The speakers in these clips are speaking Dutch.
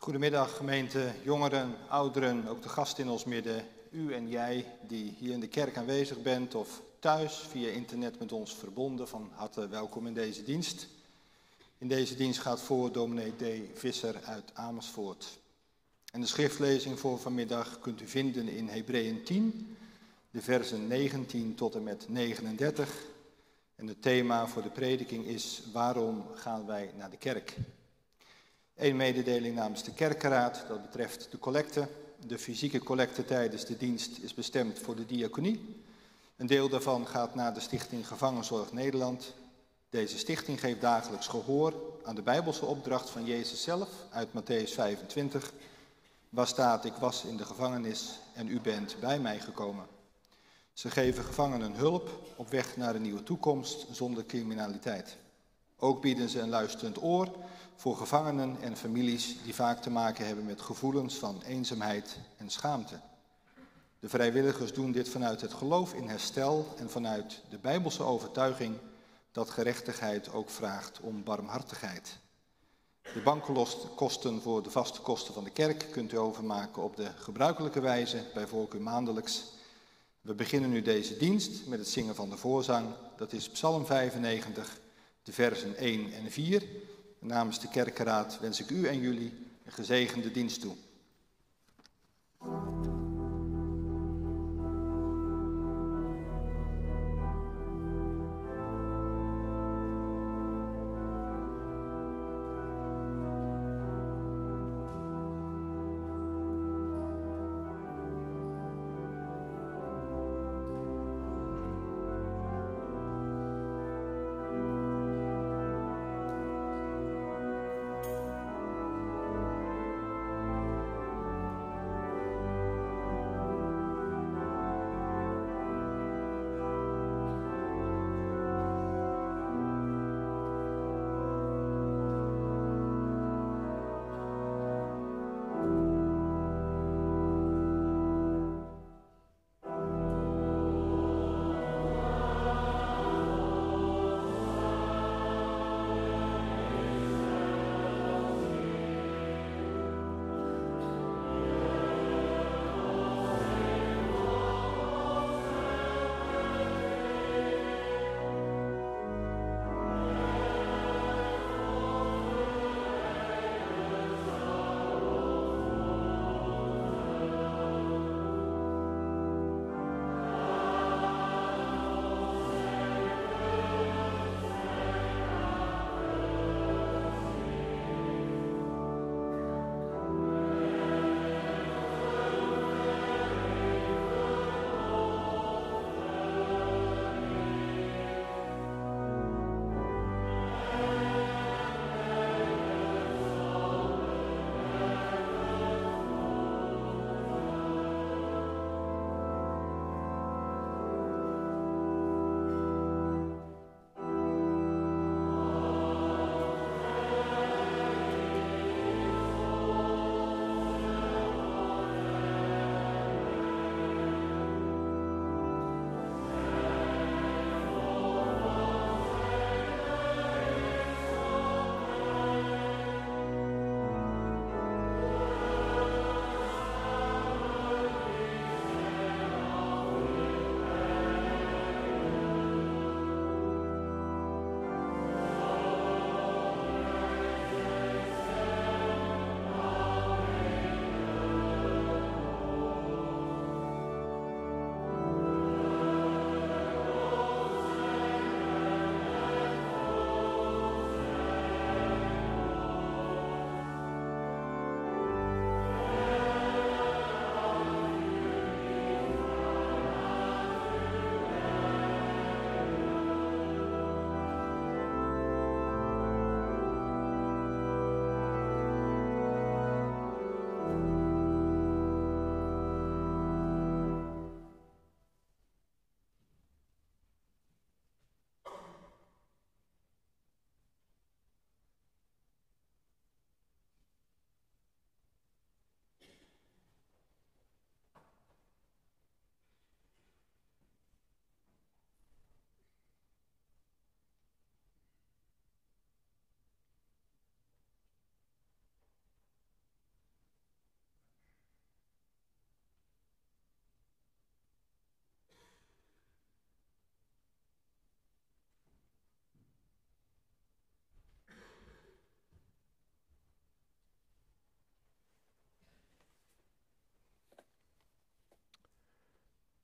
Goedemiddag gemeente, jongeren, ouderen, ook de gasten in ons midden. U en jij die hier in de kerk aanwezig bent of thuis via internet met ons verbonden, van harte welkom in deze dienst. In deze dienst gaat voor dominee D. Visser uit Amersfoort. En de schriftlezing voor vanmiddag kunt u vinden in Hebreeën 10, de versen 19 tot en met 39. En het thema voor de prediking is: waarom gaan wij naar de kerk? Eén mededeling namens de kerkenraad, dat betreft de collecte. De fysieke collecte tijdens de dienst is bestemd voor de diaconie. Een deel daarvan gaat naar de stichting Gevangenzorg Nederland. Deze stichting geeft dagelijks gehoor aan de Bijbelse opdracht van Jezus zelf uit Mattheüs 25. Waar staat: ik was in de gevangenis en u bent bij mij gekomen. Ze geven gevangenen hulp op weg naar een nieuwe toekomst zonder criminaliteit. Ook bieden ze een luisterend oor voor gevangenen en families die vaak te maken hebben met gevoelens van eenzaamheid en schaamte. De vrijwilligers doen dit vanuit het geloof in herstel en vanuit de Bijbelse overtuiging dat gerechtigheid ook vraagt om barmhartigheid. De bankkosten voor de vaste kosten van de kerk kunt u overmaken op de gebruikelijke wijze, bij voorkeur maandelijks. We beginnen nu deze dienst met het zingen van de voorzang. Dat is Psalm 95, de versen 1 en 4. Namens de kerkenraad wens ik u en jullie een gezegende dienst toe.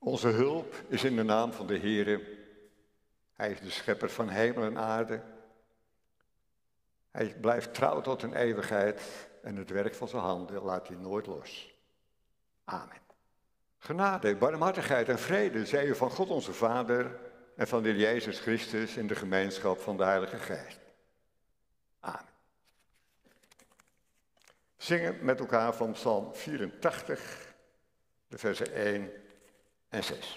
Onze hulp is in de naam van de Heere. Hij is de schepper van hemel en aarde. Hij blijft trouw tot een eeuwigheid en het werk van zijn handen laat hij nooit los. Amen. Genade, barmhartigheid en vrede zij u van God onze Vader en van de Heer Jezus Christus in de gemeenschap van de Heilige Geest. Amen. Zingen met elkaar van Psalm 84, de versen 1 en 6.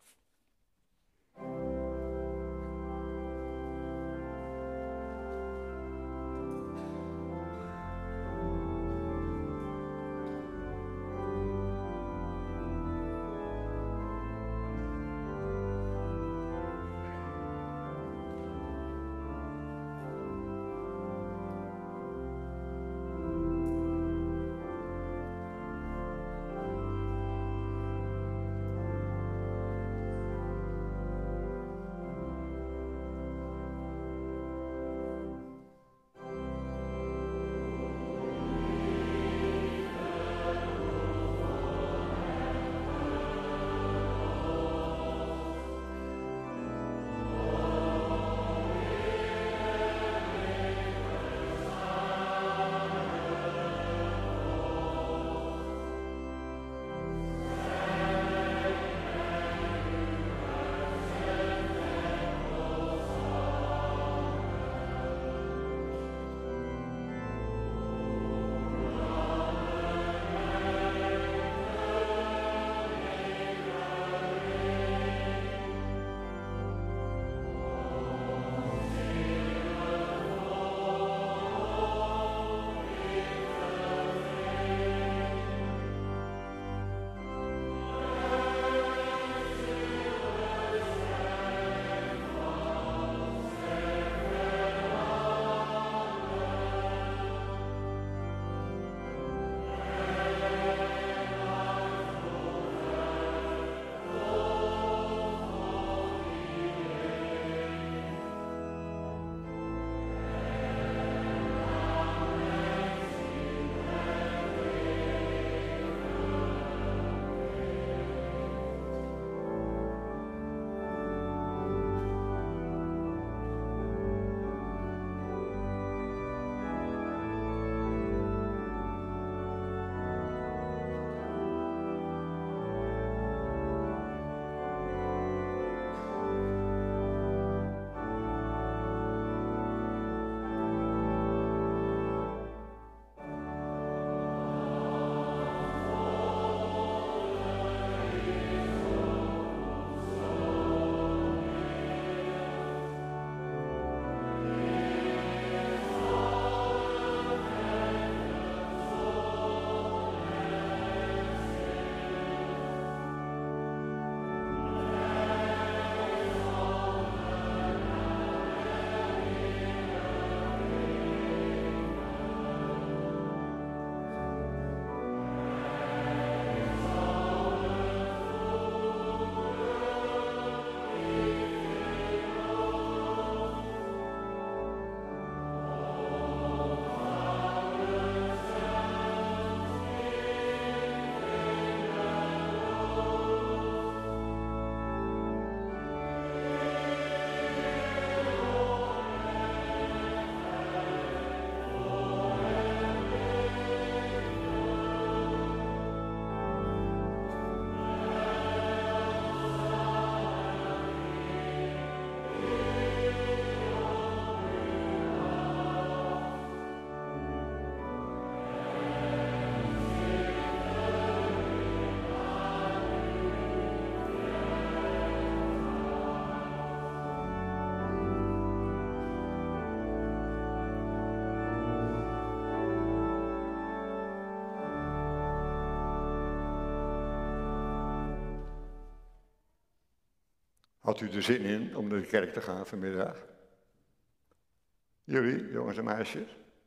Had u er zin in om naar de kerk te gaan vanmiddag? Jullie, jongens en meisjes?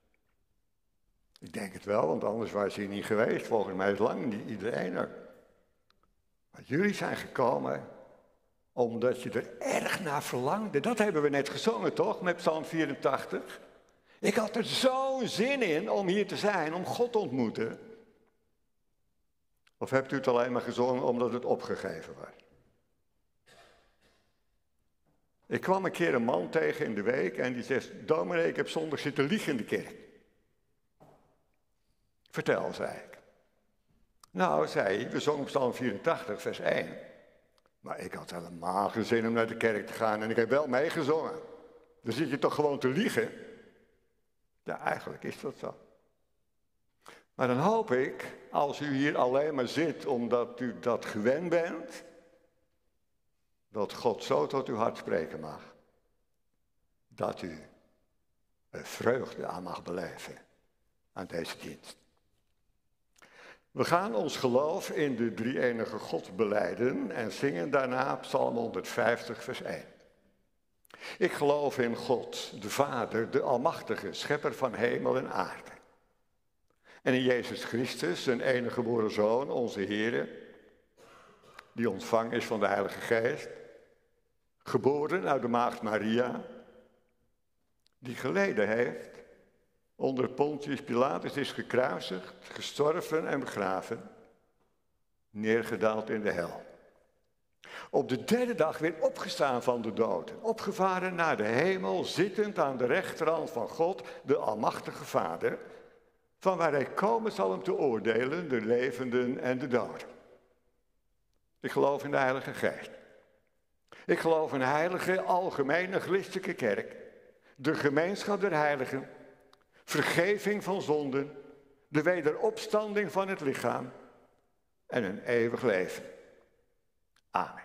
Ik denk het wel, want anders was hij niet geweest. Volgens mij is lang niet iedereen er. Maar jullie zijn gekomen omdat je er erg naar verlangde. Dat hebben we net gezongen, toch? Met Psalm 84. Ik had er zo'n zin in om hier te zijn, om God te ontmoeten. Of hebt u het alleen maar gezongen omdat het opgegeven was? Ik kwam een keer een man tegen in de week en die zegt, dominee, ik heb zondag zitten liegen in de kerk. Vertel, zei ik. Nou, zei hij, we zongen Psalm 84, vers 1. Maar ik had helemaal geen zin om naar de kerk te gaan en ik heb wel meegezongen. Dan zit je toch gewoon te liegen? Ja, eigenlijk is dat zo. Maar dan hoop ik, als u hier alleen maar zit omdat u dat gewend bent, dat God zo tot uw hart spreken mag. Dat u een vreugde aan mag beleven aan deze dienst. We gaan ons geloof in de drie-enige God belijden en zingen daarna Psalm 150 vers 1. Ik geloof in God, de Vader, de Almachtige, schepper van hemel en aarde. En in Jezus Christus, zijn enige geboren Zoon, onze Heer, die ontvangen is van de Heilige Geest, geboren uit de maagd Maria, die geleden heeft, onder Pontius Pilatus is gekruisigd, gestorven en begraven, neergedaald in de hel. Op de derde dag weer opgestaan van de doden, opgevaren naar de hemel, zittend aan de rechterhand van God, de Almachtige Vader, van waar hij komen zal om te oordelen, de levenden en de doden. Ik geloof in de Heilige Geest. Ik geloof in een heilige, algemene, christelijke kerk, de gemeenschap der heiligen, vergeving van zonden, de wederopstanding van het lichaam en een eeuwig leven. Amen.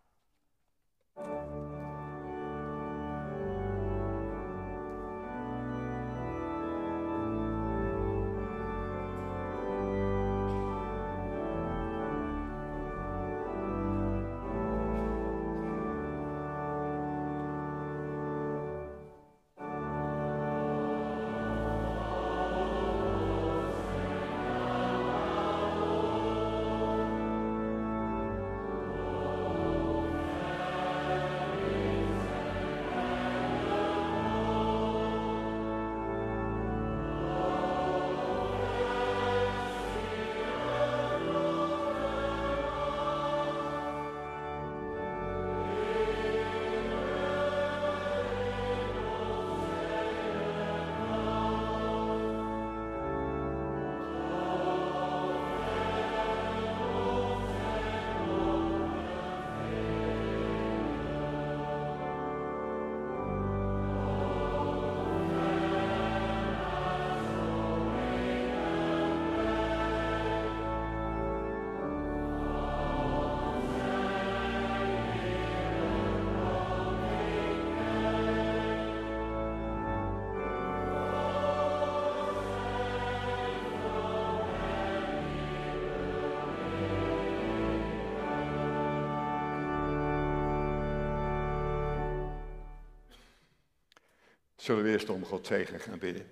Zullen we eerst om Gods zegen gaan bidden.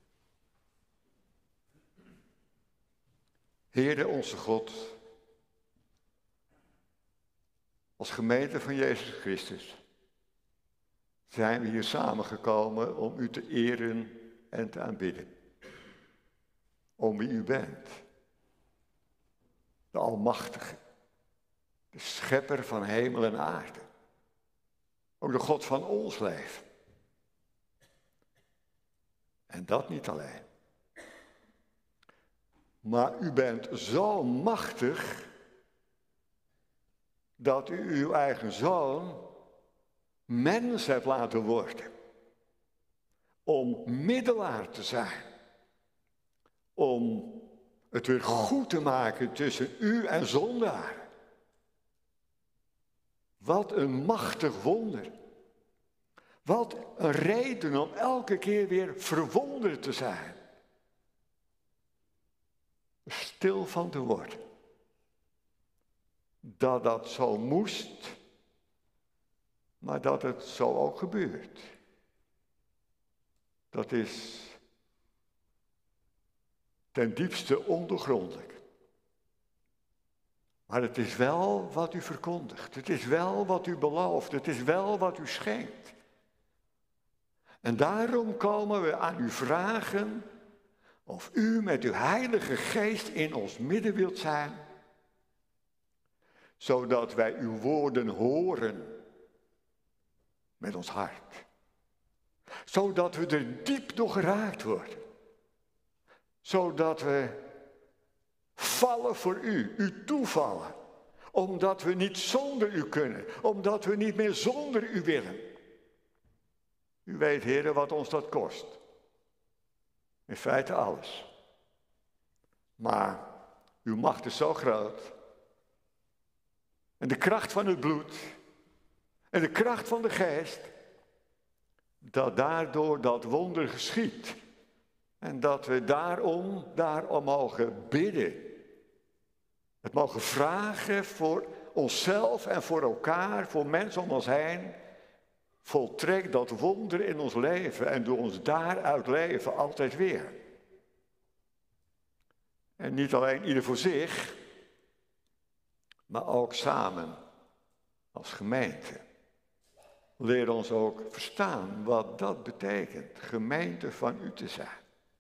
Heere onze God, als gemeente van Jezus Christus zijn we hier samengekomen om u te eren en te aanbidden. Om wie u bent. De Almachtige, de schepper van hemel en aarde. Ook de God van ons leven. En dat niet alleen. Maar u bent zo machtig dat u uw eigen zoon mens hebt laten worden. Om middelaar te zijn. Om het weer goed te maken tussen u en zondaar. Wat een machtig wonder. Wat een reden om elke keer weer verwonderd te zijn. Stil van te worden. Dat dat zo moest, maar dat het zo ook gebeurt. Dat is ten diepste ondoorgrondelijk. Maar het is wel wat u verkondigt. Het is wel wat u belooft. Het is wel wat u schenkt. En daarom komen we aan u vragen of u met uw Heilige Geest in ons midden wilt zijn zodat wij uw woorden horen met ons hart. Zodat we er diep door geraakt worden. Zodat we vallen voor u toevallen. Omdat we niet zonder u kunnen, omdat we niet meer zonder u willen. U weet, heren, wat ons dat kost. In feite alles. Maar uw macht is zo groot. En de kracht van het bloed. En de kracht van de geest. Dat daardoor dat wonder geschiet. En dat we daarom mogen bidden. Het mogen vragen voor onszelf en voor elkaar, voor mensen om ons heen. Voltrek dat wonder in ons leven en doe ons daaruit leven altijd weer. En niet alleen ieder voor zich, maar ook samen als gemeente. Leer ons ook verstaan wat dat betekent, gemeente van u te zijn.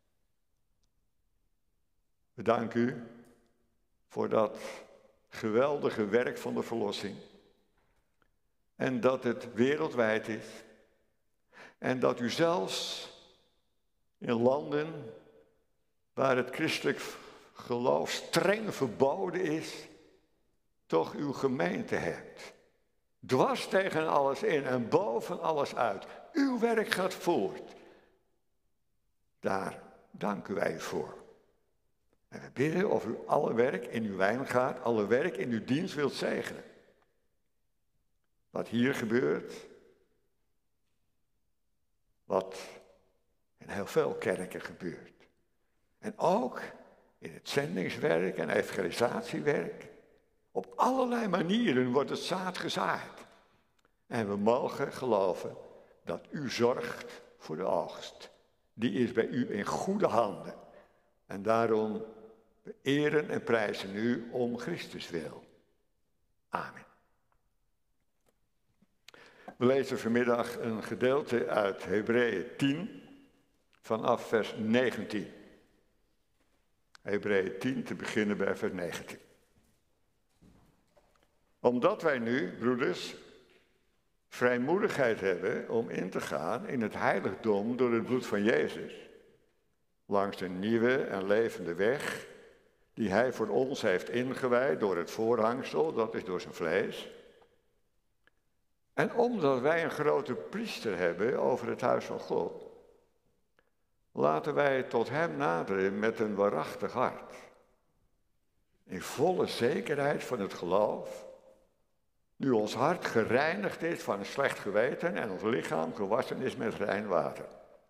We danken u voor dat geweldige werk van de verlossing. En dat het wereldwijd is. En dat u zelfs in landen waar het christelijk geloof streng verboden is, toch uw gemeente hebt. Dwars tegen alles in en boven alles uit. Uw werk gaat voort. Daar danken wij voor. En we bidden of u alle werk in uw wijngaard, alle werk in uw dienst wilt zegenen. Wat hier gebeurt, wat in heel veel kerken gebeurt. En ook in het zendingswerk en evangelisatiewerk. Op allerlei manieren wordt het zaad gezaaid. En we mogen geloven dat u zorgt voor de oogst. Die is bij u in goede handen. En daarom we eren en prijzen u om Christus wil. Amen. We lezen vanmiddag een gedeelte uit Hebreeën 10 vanaf vers 19. Hebreeën 10 te beginnen bij vers 19. Omdat wij nu, broeders, vrijmoedigheid hebben om in te gaan in het heiligdom door het bloed van Jezus, langs een nieuwe en levende weg die hij voor ons heeft ingewijd door het voorhangsel, dat is door zijn vlees. En omdat wij een grote priester hebben over het huis van God, laten wij tot hem naderen met een waarachtig hart. In volle zekerheid van het geloof, nu ons hart gereinigd is van een slecht geweten en ons lichaam gewassen is met rein water.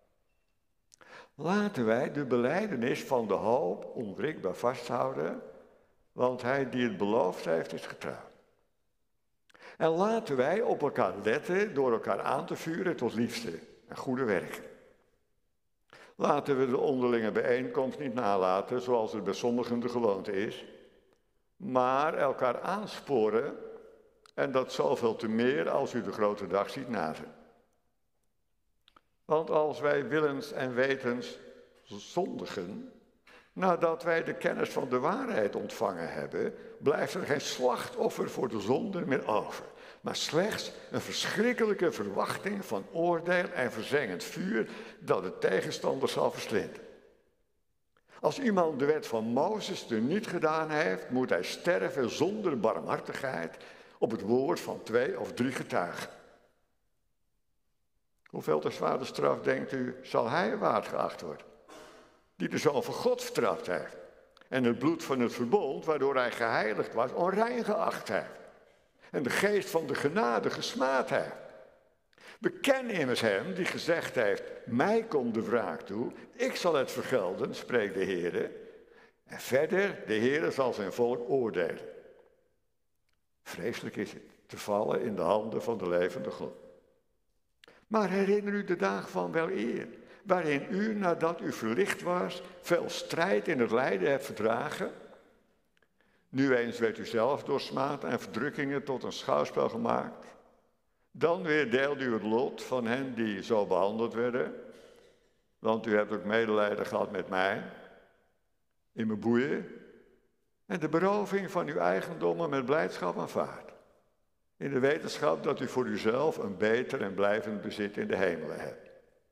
Laten wij de belijdenis van de hoop onwrikbaar vasthouden, want hij die het beloofd heeft is getrouw. En laten wij op elkaar letten door elkaar aan te vuren tot liefde en goede werken. Laten we de onderlinge bijeenkomst niet nalaten zoals het bij sommigen de gewoonte is, maar elkaar aansporen en dat zoveel te meer als u de grote dag ziet naderen. Want als wij willens en wetens zondigen, nadat wij de kennis van de waarheid ontvangen hebben, blijft er geen slachtoffer voor de zonde meer over, maar slechts een verschrikkelijke verwachting van oordeel en verzengend vuur dat de tegenstander zal verslinden. Als iemand de wet van Mozes niet gedaan heeft, moet hij sterven zonder barmhartigheid op het woord van 2 of 3 getuigen. Hoeveel te zware straf, denkt u, zal hij waard geacht worden? Die de Zoon van God vertrapt heeft. En het bloed van het verbond, waardoor hij geheiligd was, onrein geacht heeft. En de geest van de genade gesmaad heeft. We kennen immers hem die gezegd heeft, mij komt de wraak toe, ik zal het vergelden, spreekt de Heer. En verder, de Heer zal zijn volk oordelen. Vreselijk is het te vallen in de handen van de levende God. Maar herinner u de dagen van wel eer, waarin u, nadat u verlicht was, veel strijd in het lijden hebt verdragen. Nu eens werd u zelf door smaad en verdrukkingen tot een schouwspel gemaakt. Dan weer deelde u het lot van hen die zo behandeld werden. Want u hebt ook medelijden gehad met mij, in mijn boeien. en de beroving van uw eigendommen met blijdschap aanvaardt. In de wetenschap dat u voor uzelf een beter en blijvend bezit in de hemelen hebt.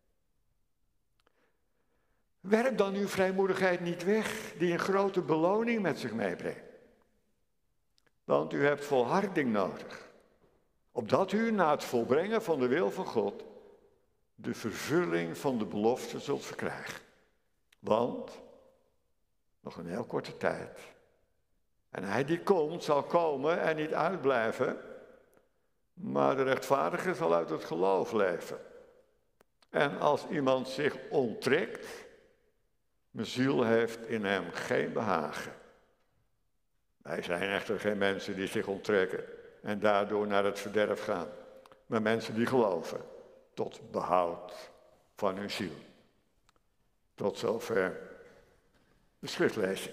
Werp dan uw vrijmoedigheid niet weg, die een grote beloning met zich meebrengt. Want u hebt volharding nodig, opdat u na het volbrengen van de wil van God de vervulling van de belofte zult verkrijgen. Want, nog een heel korte tijd, en hij die komt zal komen en niet uitblijven, maar de rechtvaardige zal uit het geloof leven. En als iemand zich onttrekt, mijn ziel heeft in hem geen behagen. Wij zijn echter geen mensen die zich onttrekken en daardoor naar het verderf gaan, maar mensen die geloven tot behoud van hun ziel. Tot zover de schriftlezing.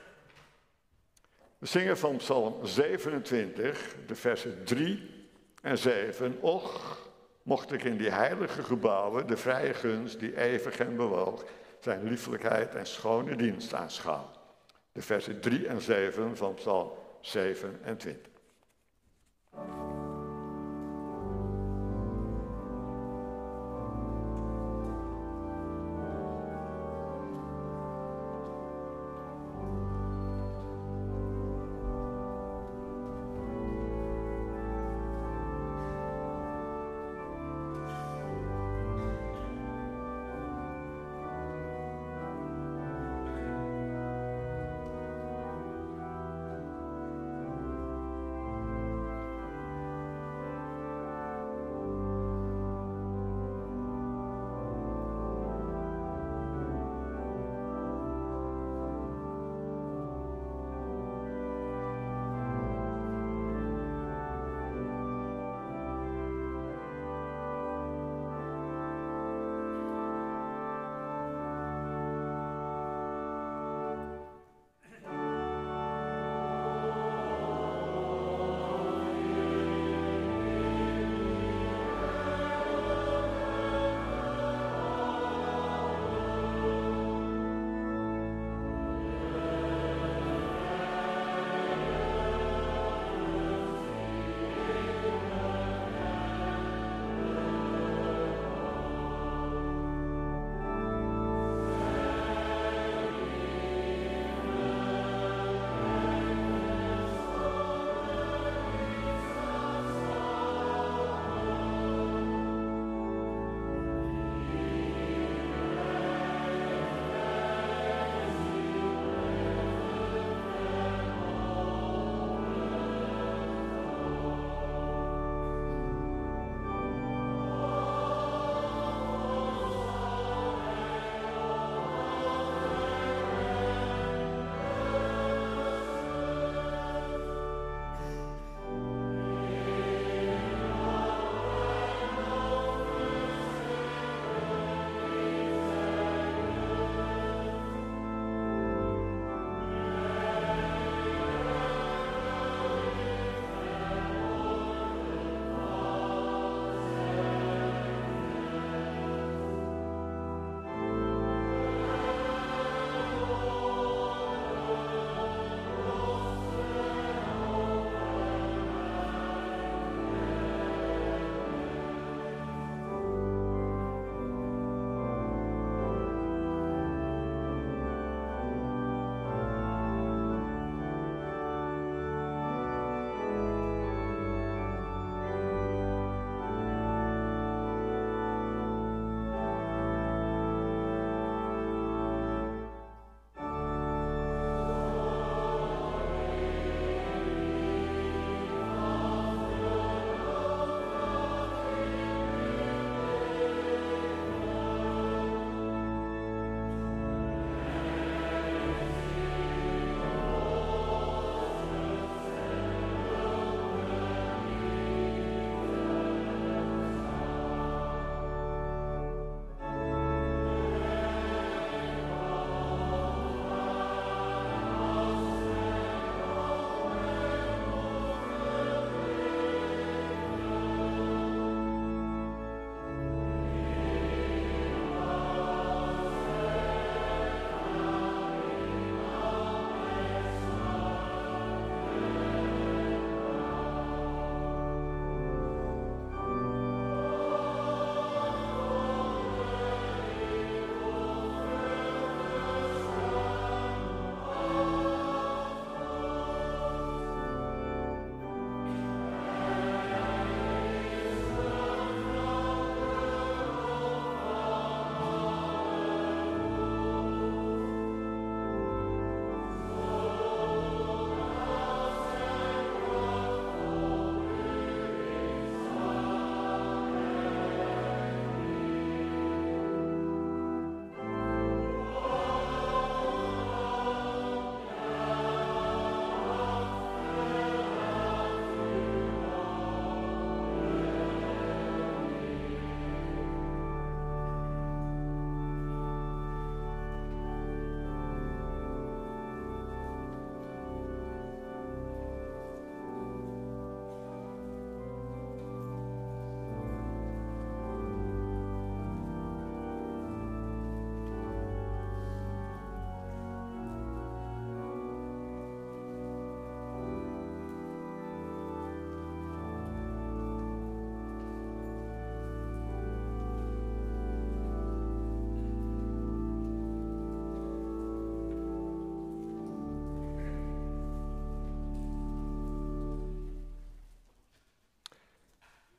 We zingen van Psalm 27, de versen 3 en 7. Och, mocht ik in die heilige gebouwen de vrije gunst die eeuwig en bewoog, zijn liefelijkheid en schone dienst aanschouwen. De versen 3 en 7 van Psalm 27.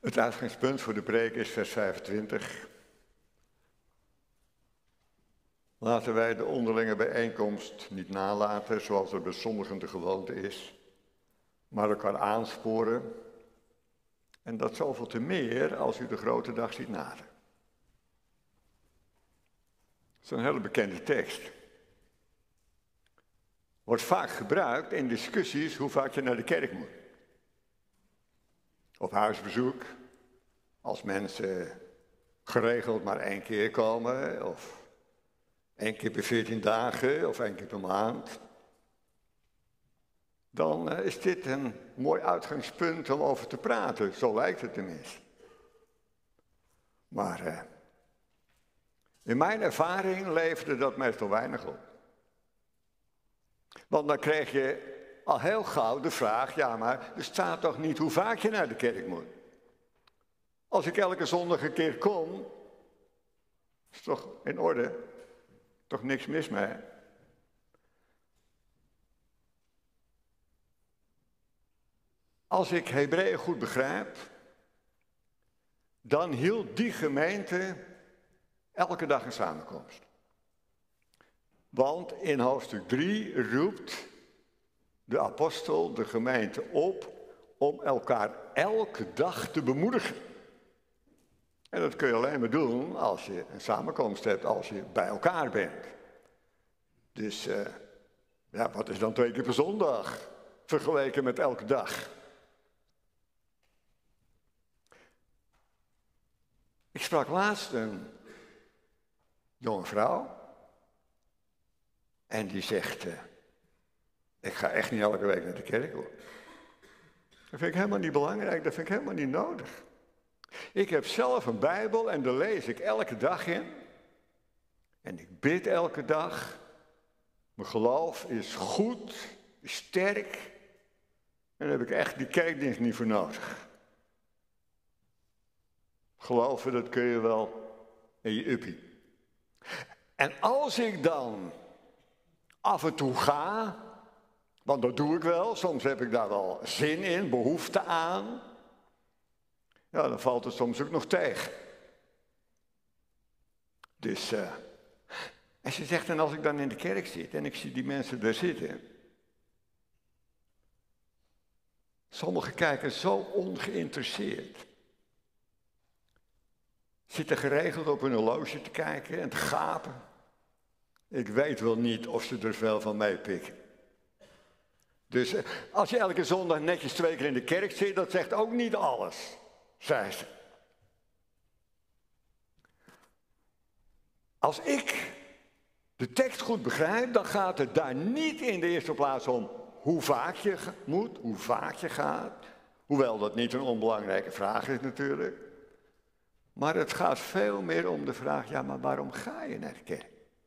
Het uitgangspunt voor de preek is vers 25. Laten wij de onderlinge bijeenkomst niet nalaten, zoals er bij sommigen de gewoonte is, maar elkaar aansporen. En dat zoveel te meer als u de grote dag ziet naderen. Dat is een hele bekende tekst. Wordt vaak gebruikt in discussies hoe vaak je naar de kerk moet. Op huisbezoek, als mensen geregeld maar 1 keer komen, of 1 keer per 14 dagen, of 1 keer per maand. Dan is dit een mooi uitgangspunt om over te praten, zo lijkt het tenminste. Maar in mijn ervaring leverde dat meestal weinig op. Want dan kreeg je al heel gauw de vraag, ja maar er staat toch niet hoe vaak je naar de kerk moet. Als ik elke zondag een keer kom, is toch in orde, toch niks mis mee. Als ik Hebreeën goed begrijp, dan hield die gemeente elke dag een samenkomst. Want in hoofdstuk 3 roept de apostel de gemeente op om elkaar elke dag te bemoedigen. En dat kun je alleen maar doen als je een samenkomst hebt, als je bij elkaar bent. Dus ja, wat is dan 2 keer per zondag vergeleken met elke dag? Ik sprak laatst een jonge vrouw. En die zegt, ik ga echt niet elke week naar de kerk hoor. Dat vind ik helemaal niet belangrijk, dat vind ik helemaal niet nodig. Ik heb zelf een Bijbel en daar lees ik elke dag in. En ik bid elke dag. Mijn geloof is goed, is sterk. En daar heb ik echt die kerkdienst niet voor nodig. Geloven, dat kun je wel in je uppie. En als ik dan af en toe ga, want dat doe ik wel, soms heb ik daar wel zin in, behoefte aan. Ja, dan valt het soms ook nog tegen. Dus, en ze zegt, en als ik dan in de kerk zit en ik zie die mensen daar zitten. Sommigen kijken zo ongeïnteresseerd. Zitten geregeld op hun horloge te kijken en te gapen. Ik weet wel niet of ze er veel van meepikken. Dus als je elke zondag netjes 2 keer in de kerk zit, dat zegt ook niet alles, zei ze. Als ik de tekst goed begrijp, dan gaat het daar niet in de eerste plaats om hoe vaak je moet, hoe vaak je gaat. Hoewel dat niet een onbelangrijke vraag is natuurlijk. Maar het gaat veel meer om de vraag, ja, maar waarom ga je naar de kerk?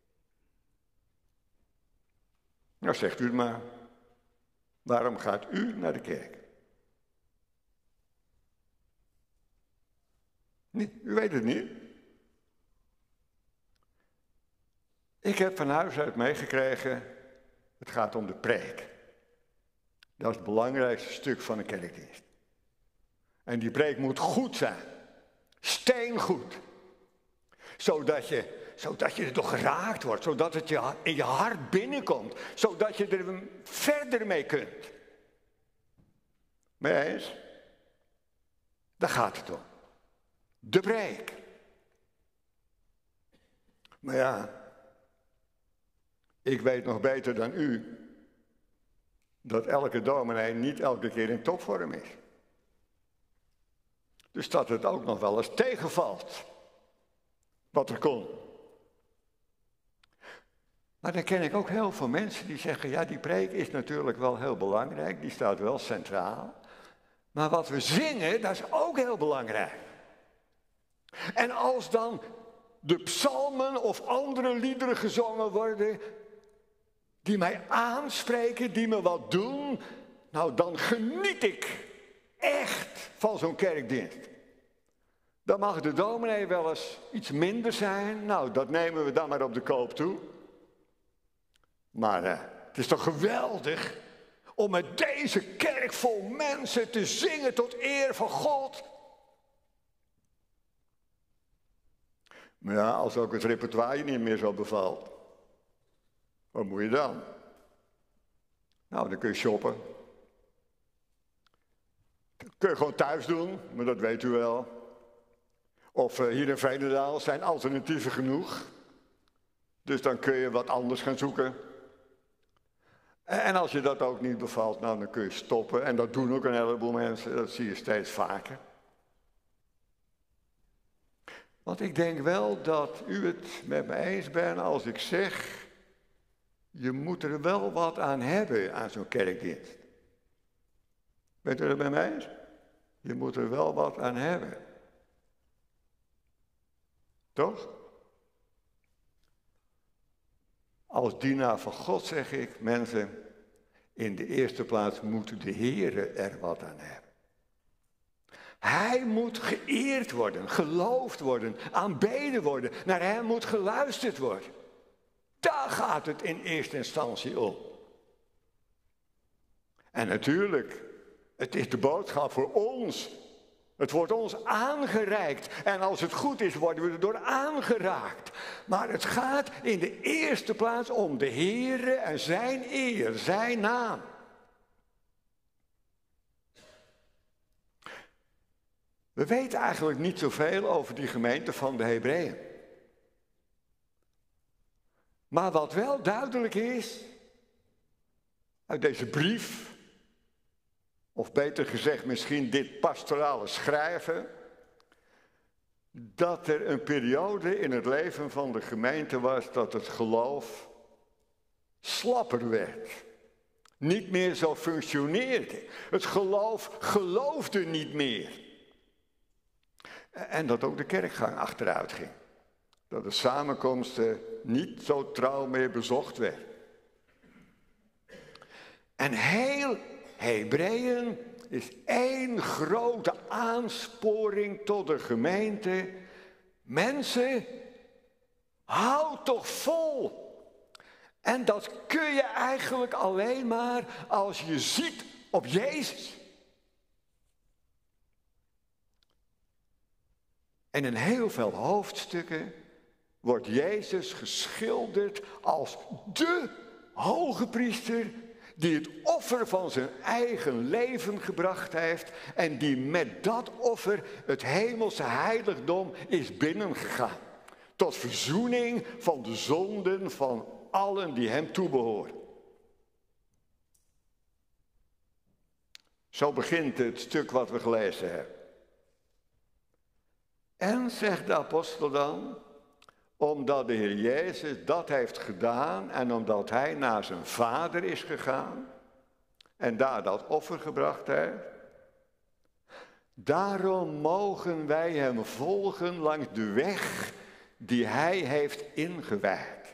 Nou, zegt u het maar. Waarom gaat u naar de kerk? Nee, u weet het niet. Ik heb van huis uit meegekregen, het gaat om de preek. Dat is het belangrijkste stuk van een kerkdienst. En die preek moet goed zijn. Steengoed. Zodat je er toch geraakt wordt. Zodat het in je hart binnenkomt. Zodat je er verder mee kunt. Maar eens? Daar gaat het om. De preek. Maar ja, ik weet nog beter dan u dat elke dominee niet elke keer in topvorm is. Dus dat het ook nog wel eens tegenvalt. Wat er komt. Maar dan ken ik ook heel veel mensen die zeggen, ja, die preek is natuurlijk wel heel belangrijk, die staat wel centraal. Maar wat we zingen, dat is ook heel belangrijk. En als dan de psalmen of andere liederen gezongen worden, die mij aanspreken, die me wat doen, nou dan geniet ik echt van zo'n kerkdienst. Dan mag de dominee wel eens iets minder zijn, nou dat nemen we dan maar op de koop toe. Maar het is toch geweldig om met deze kerk vol mensen te zingen tot eer van God. Maar ja, als ook het repertoire niet meer zo bevalt, wat moet je dan? Nou, dan kun je shoppen. Dat kun je gewoon thuis doen, maar dat weet u wel. Of hier in Veenendaal zijn alternatieven genoeg. Dus dan kun je wat anders gaan zoeken. En als je dat ook niet bevalt, nou, dan kun je stoppen. En dat doen ook een heleboel mensen, dat zie je steeds vaker. Want ik denk wel dat u het met me eens bent als ik zeg, je moet er wel wat aan hebben aan zo'n kerkdienst. Bent u het met me eens? Je moet er wel wat aan hebben. Toch? Als dienaar van God zeg ik, mensen, in de eerste plaats moet de Heere er wat aan hebben. Hij moet geëerd worden, geloofd worden, aanbeden worden. Naar hem moet geluisterd worden. Daar gaat het in eerste instantie om. En natuurlijk, het is de boodschap voor ons. Het wordt ons aangereikt. En als het goed is, worden we erdoor aangeraakt. Maar het gaat in de eerste plaats om de Heere en zijn eer, zijn naam. We weten eigenlijk niet zoveel over die gemeente van de Hebreeën. Maar wat wel duidelijk is, uit deze brief, of beter gezegd misschien dit pastorale schrijven, dat er een periode in het leven van de gemeente was dat het geloof slapper werd. Niet meer zo functioneerde. Het geloof geloofde niet meer. En dat ook de kerkgang achteruit ging. Dat de samenkomsten niet zo trouw meer bezocht werd. En heel Hebreeën is één grote aansporing tot de gemeente. Mensen, hou toch vol. En dat kun je eigenlijk alleen maar als je ziet op Jezus. En in heel veel hoofdstukken wordt Jezus geschilderd als de hoge priester die het offer van zijn eigen leven gebracht heeft en die met dat offer het hemelse heiligdom is binnengegaan. Tot verzoening van de zonden van allen die hem toebehoren. Zo begint het stuk wat we gelezen hebben. En, zegt de apostel dan, omdat de Heer Jezus dat heeft gedaan en omdat hij naar zijn Vader is gegaan en daar dat offer gebracht heeft, daarom mogen wij hem volgen langs de weg die hij heeft ingewijd.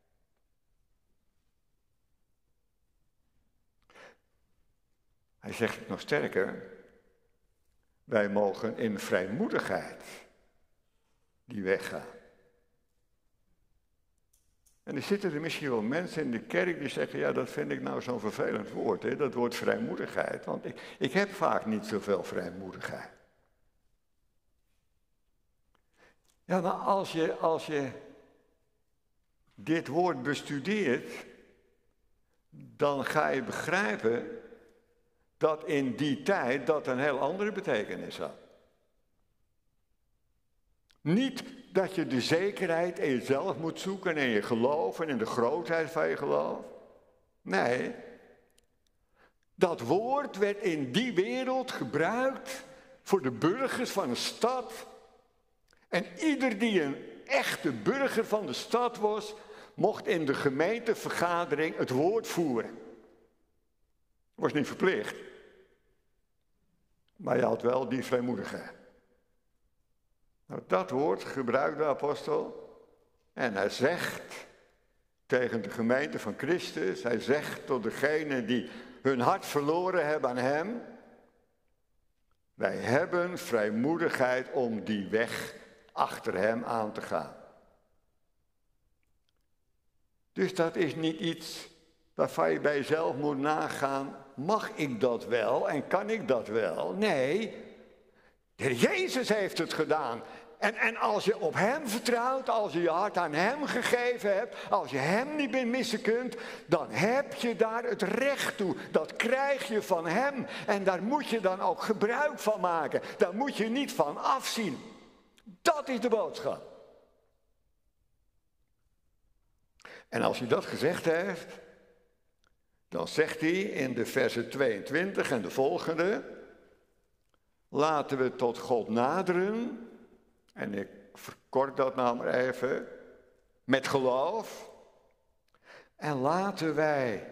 Hij zegt het nog sterker, wij mogen in vrijmoedigheid die weg gaan. En er zitten er misschien wel mensen in de kerk die zeggen, ja, dat vind ik nou zo'n vervelend woord, hè? Dat woord vrijmoedigheid. Want ik heb vaak niet zoveel vrijmoedigheid. Ja, maar als je dit woord bestudeert, dan ga je begrijpen dat in die tijd dat een heel andere betekenis had. Niet dat je de zekerheid in jezelf moet zoeken en in je geloof en in de grootheid van je geloof. Nee, dat woord werd in die wereld gebruikt voor de burgers van een stad. En ieder die een echte burger van de stad was, mocht in de gemeentevergadering het woord voeren. Was niet verplicht. Maar je had wel die vrijmoedigheid. Nou, dat woord gebruikt de apostel. En hij zegt tegen de gemeente van Christus, hij zegt tot degenen die hun hart verloren hebben aan hem, wij hebben vrijmoedigheid om die weg achter hem aan te gaan. Dus dat is niet iets waarvan je bij jezelf moet nagaan, mag ik dat wel en kan ik dat wel? Nee, de Heer Jezus heeft het gedaan En als je op hem vertrouwt, als je je hart aan hem gegeven hebt, als je hem niet meer missen kunt, dan heb je daar het recht toe. Dat krijg je van hem en daar moet je dan ook gebruik van maken. Daar moet je niet van afzien. Dat is de boodschap. En als hij dat gezegd heeft, dan zegt hij in de versen 22 en de volgende: laten we tot God naderen, en ik verkort dat nou maar even, met geloof. En laten wij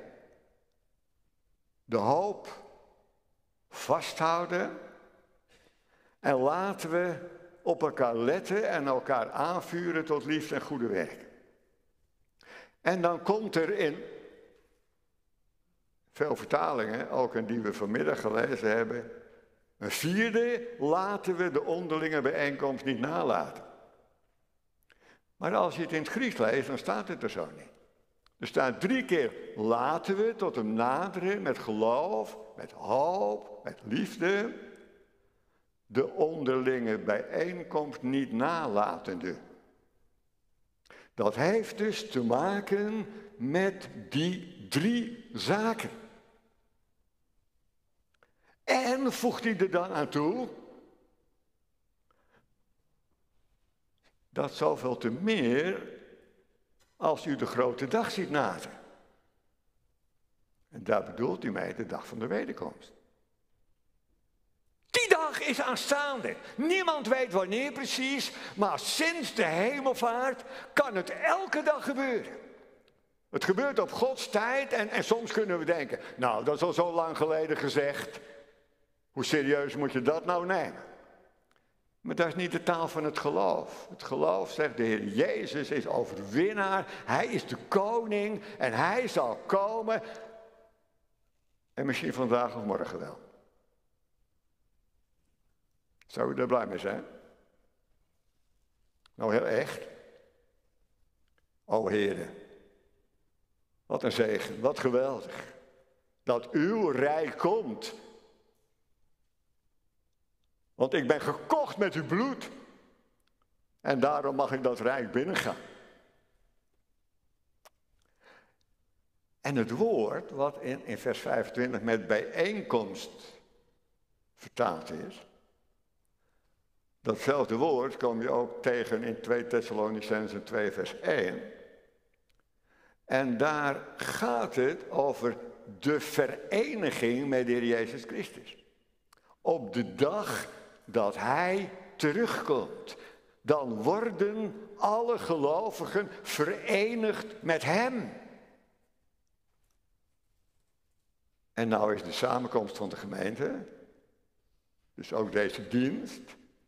de hoop vasthouden. En laten we op elkaar letten en elkaar aanvuren tot liefde en goede werk. En dan komt er in veel vertalingen, ook in die we vanmiddag gelezen hebben, een vierde: laten we de onderlinge bijeenkomst niet nalaten. Maar als je het in het Grieks leest, dan staat het er zo niet. Er staat 3 keer: laten we tot hem naderen met geloof, met hoop, met liefde. De onderlinge bijeenkomst niet nalatende. Dat heeft dus te maken met die 3 zaken. En voegt hij er dan aan toe, dat zoveel te meer als u de grote dag ziet naderen. En daar bedoelt hij mee de dag van de wederkomst. Die dag is aanstaande. Niemand weet wanneer precies, maar sinds de hemelvaart kan het elke dag gebeuren. Het gebeurt op Gods tijd en soms kunnen we denken, nou, dat is al zo lang geleden gezegd. Hoe serieus moet je dat nou nemen? Maar dat is niet de taal van het geloof. Het geloof zegt, de Heer Jezus is overwinnaar. Hij is de koning en hij zal komen. En misschien vandaag of morgen wel. Zou u daar blij mee zijn? Nou, heel echt. O Heere, wat een zegen, wat geweldig. Dat uw rijk komt. Want ik ben gekocht met uw bloed. En daarom mag ik dat rijk binnengaan. En het woord wat in vers 25 met bijeenkomst vertaald is. Datzelfde woord kom je ook tegen in 2 Thessalonicenzen 2 vers 1. En daar gaat het over de vereniging met de Heer Jezus Christus. Op de dag dat Hij terugkomt, dan worden alle gelovigen verenigd met Hem. En nou is de samenkomst van de gemeente, dus ook deze dienst,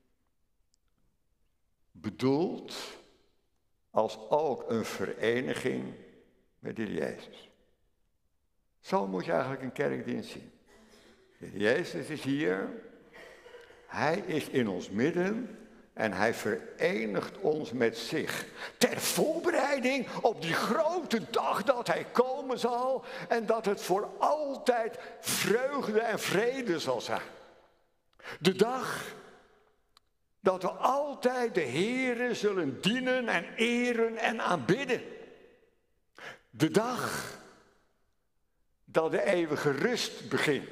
bedoeld als ook een vereniging met de Heer Jezus. Zo moet je eigenlijk een kerkdienst zien. De Heer Jezus is hier, Hij is in ons midden en Hij verenigt ons met zich. Ter voorbereiding op die grote dag dat Hij komen zal en dat het voor altijd vreugde en vrede zal zijn. De dag dat we altijd de Heere zullen dienen en eren en aanbidden. De dag dat de eeuwige rust begint.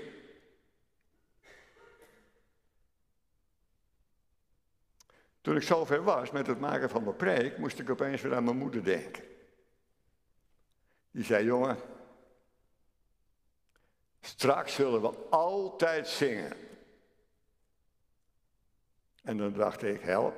Toen ik zover was met het maken van mijn preek, moest ik opeens weer aan mijn moeder denken. Die zei, jongen, straks zullen we altijd zingen. En dan dacht ik, help,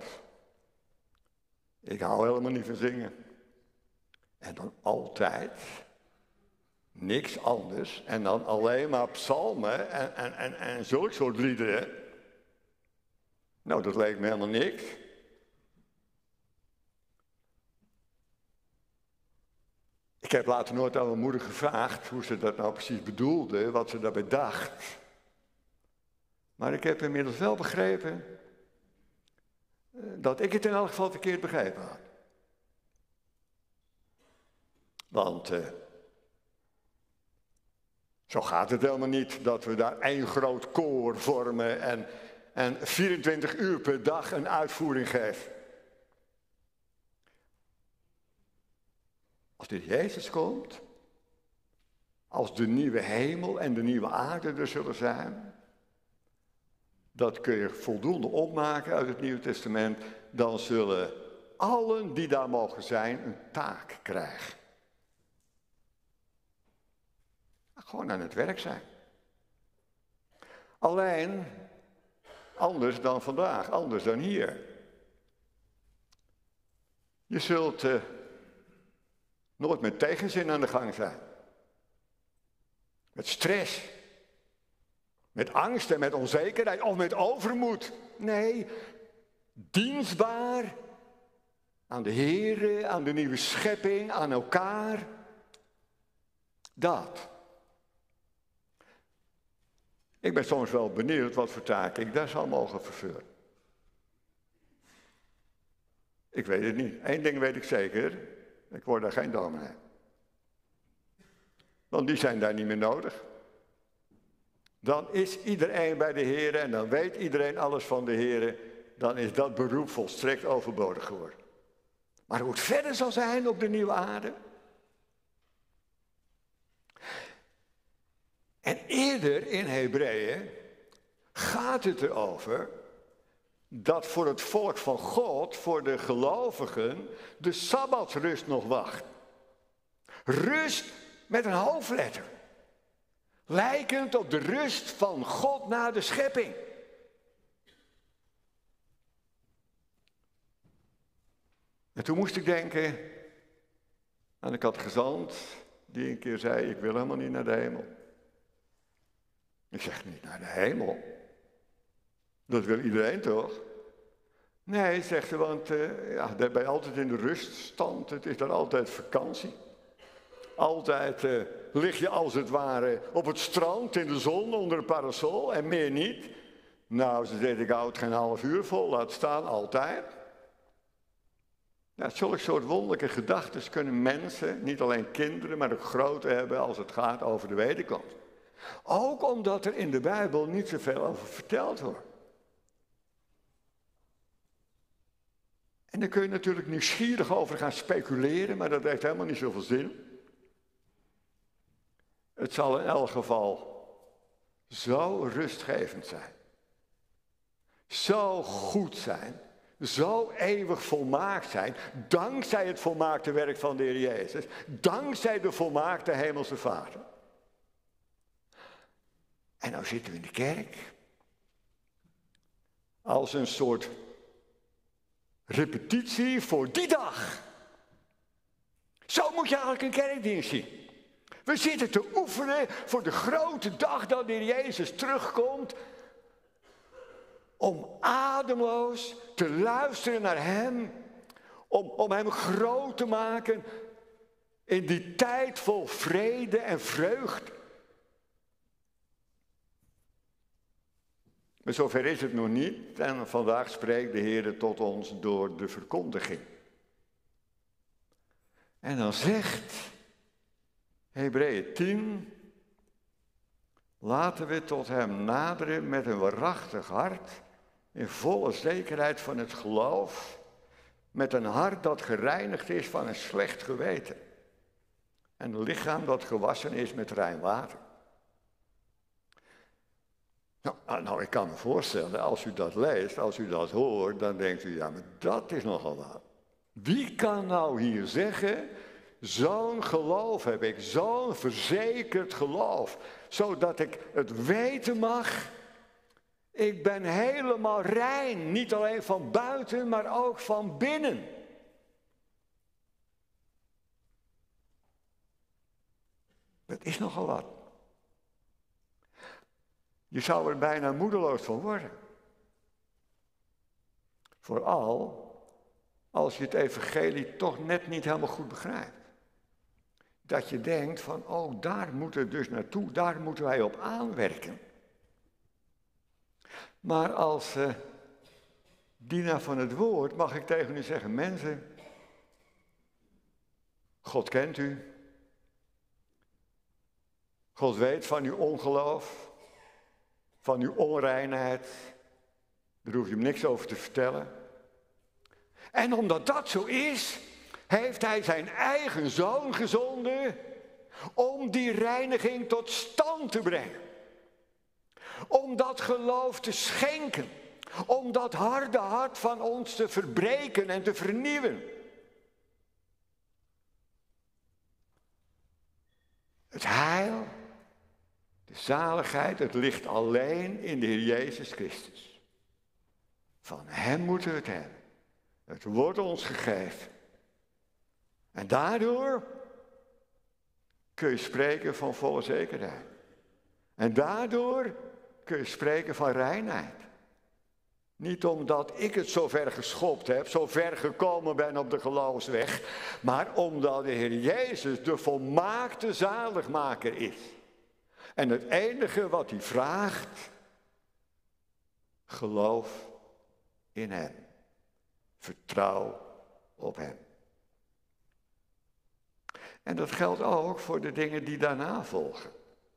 ik hou helemaal niet van zingen. En dan altijd, niks anders, en dan alleen maar psalmen en zulke soort liederen. Nou, dat leek me helemaal niks. Ik heb later nooit aan mijn moeder gevraagd hoe ze dat nou precies bedoelde, wat ze daarbij dacht. Maar ik heb inmiddels wel begrepen dat ik het in elk geval verkeerd begrepen had. Want zo gaat het helemaal niet dat we daar één groot koor vormen en 24 uur per dag een uitvoering geeft. Als dit Jezus komt, als de nieuwe hemel en de nieuwe aarde er zullen zijn, dat kun je voldoende opmaken uit het Nieuwe Testament, dan zullen allen die daar mogen zijn een taak krijgen. Gewoon aan het werk zijn. Alleen anders dan vandaag, anders dan hier. Je zult nooit met tegenzin aan de gang zijn. Met stress. Met angst en met onzekerheid of met overmoed. Nee, dienstbaar aan de Heere, aan de nieuwe schepping, aan elkaar. Dat. Ik ben soms wel benieuwd wat voor taak ik daar zal mogen vervullen. Ik weet het niet. Eén ding weet ik zeker. Ik word daar geen dominee. Want die zijn daar niet meer nodig. Dan is iedereen bij de Heere en dan weet iedereen alles van de Heere. Dan is dat beroep volstrekt overbodig geworden. Maar hoe het verder zal zijn op de nieuwe aarde. En eerder in Hebreeën gaat het erover dat voor het volk van God, voor de gelovigen, de Sabbatsrust nog wacht. Rust met een hoofdletter. Lijkend op de rust van God na de schepping. En toen moest ik denken aan de catechizant die een keer zei, ik wil helemaal niet naar de hemel. Ik zeg, niet naar de hemel. Dat wil iedereen toch? Nee, zegt ze, want daar ben je altijd in de ruststand. Het is daar altijd vakantie. Altijd lig je als het ware op het strand in de zon onder een parasol en meer niet. Nou, ze zegt, ik hou het geen half uur vol, laat staan, altijd. Ja, zulke soort wonderlijke gedachten kunnen mensen, niet alleen kinderen, maar ook groten hebben als het gaat over de wederkomst. Ook omdat er in de Bijbel niet zoveel over verteld wordt. En daar kun je natuurlijk nieuwsgierig over gaan speculeren, maar dat heeft helemaal niet zoveel zin. Het zal in elk geval zo rustgevend zijn. Zo goed zijn. Zo eeuwig volmaakt zijn. Dankzij het volmaakte werk van de Heer Jezus. Dankzij de volmaakte Hemelse Vader. En nou zitten we in de kerk. Als een soort repetitie voor die dag. Zo moet je eigenlijk een kerkdienst zien. We zitten te oefenen voor de grote dag dat de Heer Jezus terugkomt. Om ademloos te luisteren naar Hem. Om Hem groot te maken in die tijd vol vrede en vreugd. Maar zover is het nog niet en vandaag spreekt de Heer tot ons door de verkondiging. En dan zegt Hebreeën 10, laten we tot Hem naderen met een waarachtig hart, in volle zekerheid van het geloof, met een hart dat gereinigd is van een slecht geweten en een lichaam dat gewassen is met rein water. Nou, ik kan me voorstellen, als u dat leest, als u dat hoort, dan denkt u, ja, maar dat is nogal wat. Wie kan nou hier zeggen, zo'n geloof heb ik, zo'n verzekerd geloof, zodat ik het weten mag, ik ben helemaal rein, niet alleen van buiten, maar ook van binnen. Dat is nogal wat. Je zou er bijna moedeloos van worden. Vooral als je het evangelie toch net niet helemaal goed begrijpt. Dat je denkt van, oh, daar moet het dus naartoe, daar moeten wij op aanwerken. Maar als dienaar van het woord mag ik tegen u zeggen, mensen, God kent u. God weet van uw ongeloof, van uw onreinheid, Daar hoef je hem niks over te vertellen. En omdat dat zo is, heeft hij zijn eigen zoon gezonden om die reiniging tot stand te brengen. Om dat geloof te schenken. Om dat harde hart van ons te verbreken en te vernieuwen. Het heil, de zaligheid, het ligt alleen in de Heer Jezus Christus. Van Hem moeten we het hebben. Het wordt ons gegeven. En daardoor kun je spreken van volle zekerheid. En daardoor kun je spreken van reinheid. Niet omdat ik het zo ver geschopt heb, zo ver gekomen ben op de geloofsweg, maar omdat de Heer Jezus de volmaakte zaligmaker is. En het enige wat hij vraagt, geloof in Hem. Vertrouw op Hem. En dat geldt ook voor de dingen die daarna volgen.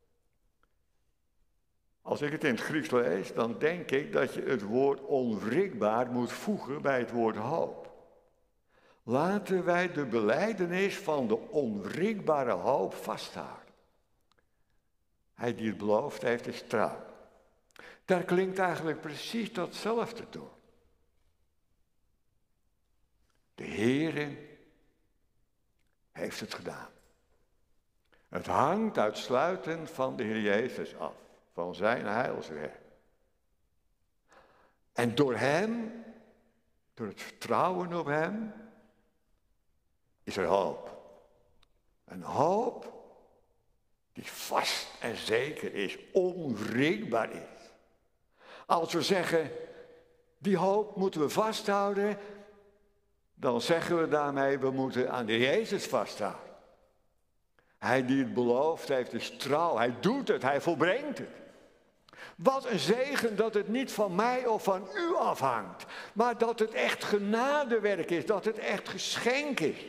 Als ik het in het Grieks lees, dan denk ik dat je het woord onwrikbaar moet voegen bij het woord hoop. Laten wij de belijdenis van de onwrikbare hoop vasthouden. Hij die het belooft heeft is trouw. Daar klinkt eigenlijk precies datzelfde door. De Heere heeft het gedaan. Het hangt uitsluitend van de Heer Jezus af. Van zijn heilswerk. En door Hem, door het vertrouwen op Hem, is er hoop. Een hoop die vast en zeker is, onwrikbaar is. Als we zeggen, die hoop moeten we vasthouden, dan zeggen we daarmee, we moeten aan de Jezus vasthouden. Hij die het beloofd heeft is trouw, hij doet het, hij volbrengt het. Wat een zegen dat het niet van mij of van u afhangt, maar dat het echt genadewerk is, dat het echt geschenk is.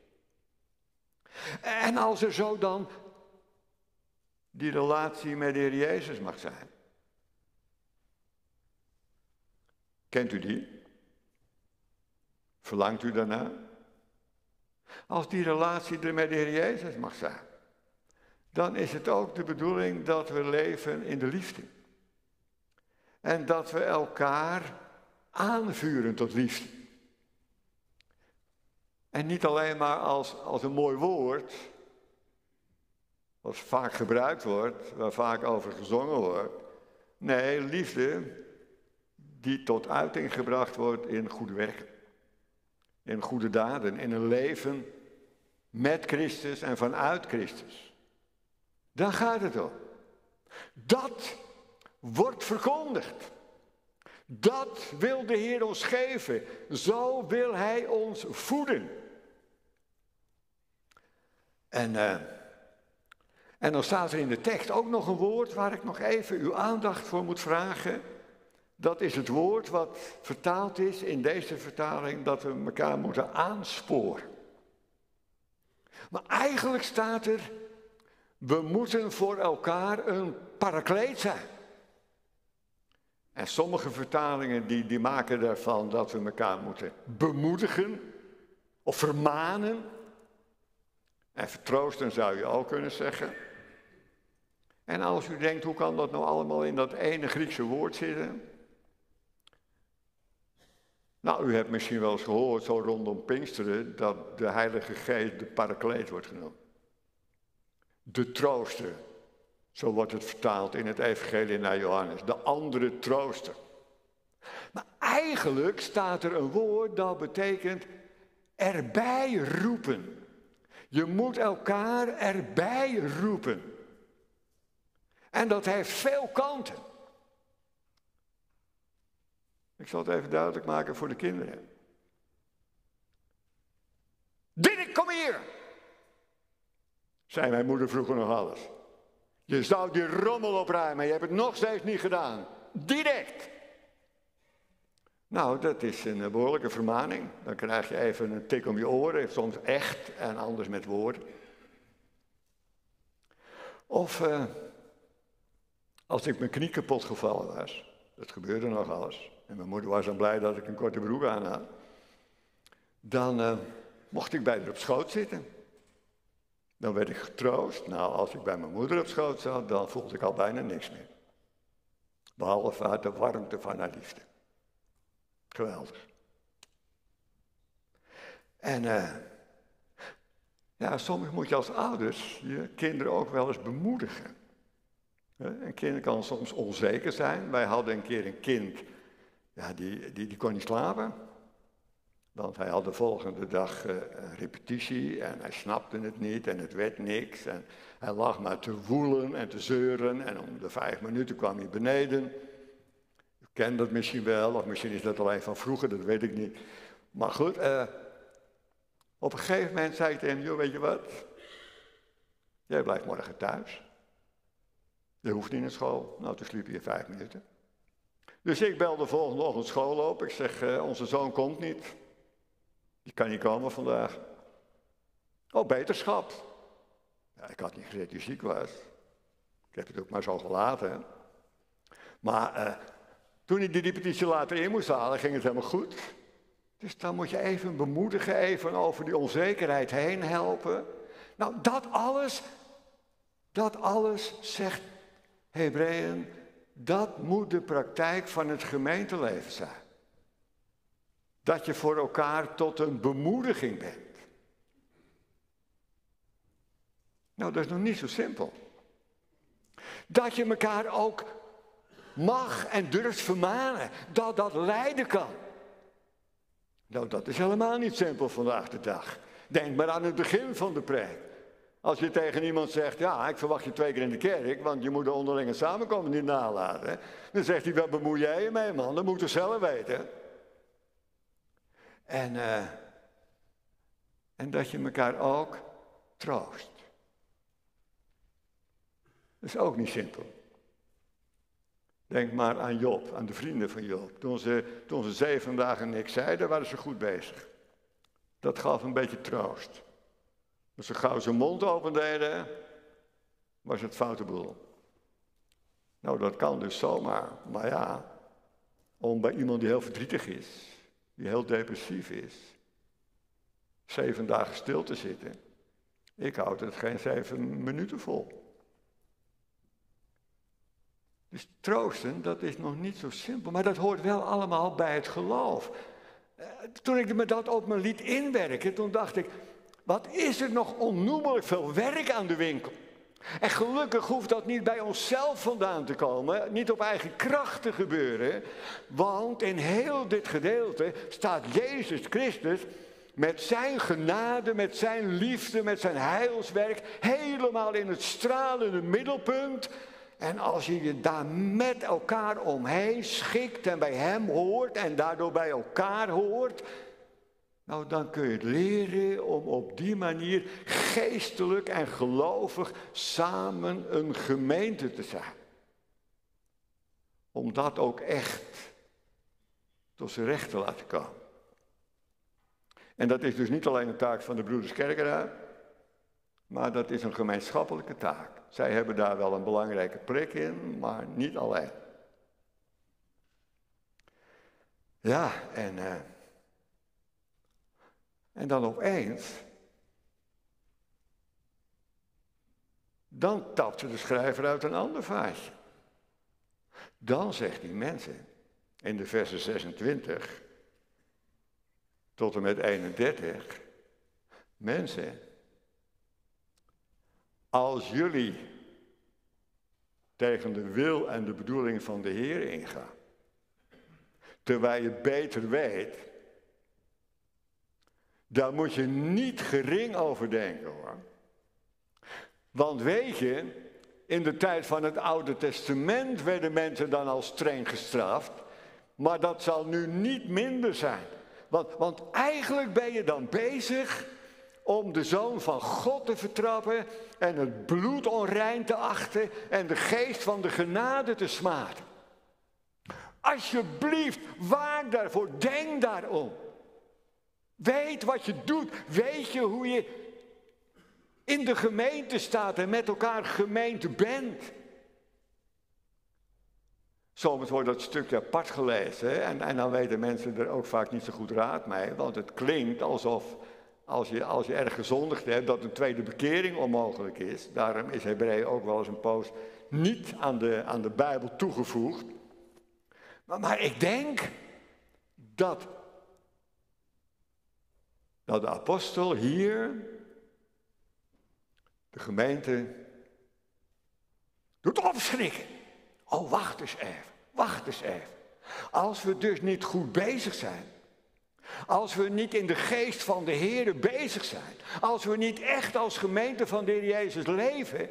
En als er zo dan die relatie met de Heer Jezus mag zijn. Kent u die? Verlangt u daarna? Als die relatie er met de Heer Jezus mag zijn, dan is het ook de bedoeling dat we leven in de liefde. En dat we elkaar aanvuren tot liefde. En niet alleen maar als een mooi woord, wat vaak gebruikt wordt, waar vaak over gezongen wordt. Nee, liefde die tot uiting gebracht wordt in goede werken. In goede daden, in een leven met Christus en vanuit Christus. Daar gaat het om. Dat wordt verkondigd. Dat wil de Heer ons geven. Zo wil Hij ons voeden. En dan staat er in de tekst ook nog een woord waar ik nog even uw aandacht voor moet vragen. Dat is het woord wat vertaald is in deze vertaling, dat we elkaar moeten aansporen. Maar eigenlijk staat er, we moeten voor elkaar een parakleet zijn. En sommige vertalingen die maken ervan dat we elkaar moeten bemoedigen of vermanen. En vertroosten zou je ook kunnen zeggen. En als u denkt, hoe kan dat nou allemaal in dat ene Griekse woord zitten? Nou, u hebt misschien wel eens gehoord, zo rondom Pinksteren, dat de Heilige Geest de parakleet wordt genoemd. De trooster, zo wordt het vertaald in het evangelie naar Johannes. De andere trooster. Maar eigenlijk staat er een woord dat betekent erbij roepen. Je moet elkaar erbij roepen. En dat heeft veel kanten. Ik zal het even duidelijk maken voor de kinderen. Dirk, kom hier! Zei mijn moeder vroeger nog alles. Je zou die rommel opruimen, je hebt het nog steeds niet gedaan. Direct! Nou, dat is een behoorlijke vermaning. Dan krijg je even een tik om je oren, soms echt en anders met woorden. Of als ik mijn knie kapot gevallen was, dat gebeurde nog alles. en mijn moeder was dan blij dat ik een korte broek aan had, dan mocht ik bij haar op schoot zitten. Dan werd ik getroost. Nou, als ik bij mijn moeder op schoot zat, dan voelde ik al bijna niks meer. Behalve uit de warmte van haar liefde. Geweldig. En soms moet je als ouders je kinderen ook wel eens bemoedigen. Een kind kan soms onzeker zijn. Wij hadden een keer een kind, die kon niet slapen. Want hij had de volgende dag een repetitie en hij snapte het niet en het werd niks. En hij lag maar te woelen en te zeuren en om de 5 minuten kwam hij beneden. U kent dat misschien wel, of misschien is dat alleen van vroeger, dat weet ik niet. Maar goed, op een gegeven moment zei ik tegen hem, joh, weet je wat? Jij blijft morgen thuis. Je hoeft niet naar school. Nou, toen sliep hij 5 minuten. Dus ik belde de volgende ochtend school op. Ik zeg, onze zoon komt niet. Die kan niet komen vandaag. Oh, beterschap. Ja, ik had niet gezegd dat hij ziek was. Ik heb het ook maar zo gelaten. Hè. Maar toen hij die repetitie later in moest halen, ging het helemaal goed. Dus dan moet je even bemoedigen, even over die onzekerheid heen helpen. Nou, dat alles, zegt Hebreeën, dat moet de praktijk van het gemeenteleven zijn. Dat je voor elkaar tot een bemoediging bent. Nou, dat is nog niet zo simpel. Dat je elkaar ook mag en durft vermanen. Dat dat lijden kan. Nou, dat is helemaal niet simpel vandaag de dag. Denk maar aan het begin van de preek. Als je tegen iemand zegt, ja, ik verwacht je 2 keer in de kerk, want je moet de onderlinge samenkomst niet nalaten. Dan zegt hij, wat bemoei jij je mee, man? Dat moet je zelf weten. En dat je elkaar ook troost. Dat is ook niet simpel. Denk maar aan Job, aan de vrienden van Job. Toen ze 7 dagen niks zeiden, waren ze goed bezig. Dat gaf een beetje troost. Als ze gauw zijn mond opendeden, was het foute boel. Nou, dat kan dus zomaar. Maar ja, om bij iemand die heel verdrietig is, die heel depressief is, 7 dagen stil te zitten. Ik houd het geen 7 minuten vol. Dus troosten, dat is nog niet zo simpel, maar dat hoort wel allemaal bij het geloof. Toen ik me dat op me liet inwerken, toen dacht ik, wat is er nog onnoemelijk veel werk aan de winkel. En gelukkig hoeft dat niet bij onszelf vandaan te komen, niet op eigen kracht te gebeuren. Want in heel dit gedeelte staat Jezus Christus met zijn genade, met zijn liefde, met zijn heilswerk, helemaal in het stralende middelpunt. En als je je daar met elkaar omheen schikt en bij hem hoort en daardoor bij elkaar hoort, nou dan kun je het leren om op die manier geestelijk en gelovig samen een gemeente te zijn. Om dat ook echt tot zijn recht te laten komen. En dat is dus niet alleen een taak van de Broeders Kerkeraad, maar dat is een gemeenschappelijke taak. Zij hebben daar wel een belangrijke plek in, maar niet alleen. Ja, en dan opeens, dan tapte de schrijver uit een ander vaatje. Dan zegt hij mensen, in de versen 26 tot en met 31, mensen, als jullie tegen de wil en de bedoeling van de Heer ingaan, terwijl je beter weet, daar moet je niet gering over denken hoor. Want weet je, in de tijd van het Oude Testament werden mensen dan al streng gestraft, maar dat zal nu niet minder zijn. Want eigenlijk ben je dan bezig om de Zoon van God te vertrappen en het bloed onrein te achten en de geest van de genade te smaden. Alsjeblieft, waak daarvoor, denk daarom. Weet wat je doet, weet je hoe je in de gemeente staat en met elkaar gemeente bent. Soms wordt dat stukje apart gelezen, hè? En dan weten mensen er ook vaak niet zo goed raad mee, want het klinkt alsof als je erg gezondigd hebt, dat een tweede bekering onmogelijk is. Daarom is Hebreeën ook wel eens een poos niet aan de Bijbel toegevoegd. Maar ik denk dat de apostel hier de gemeente doet opschrikken. Oh, wacht eens even. Als we dus niet goed bezig zijn, als we niet in de geest van de Heer bezig zijn, als we niet echt als gemeente van de Heer Jezus leven,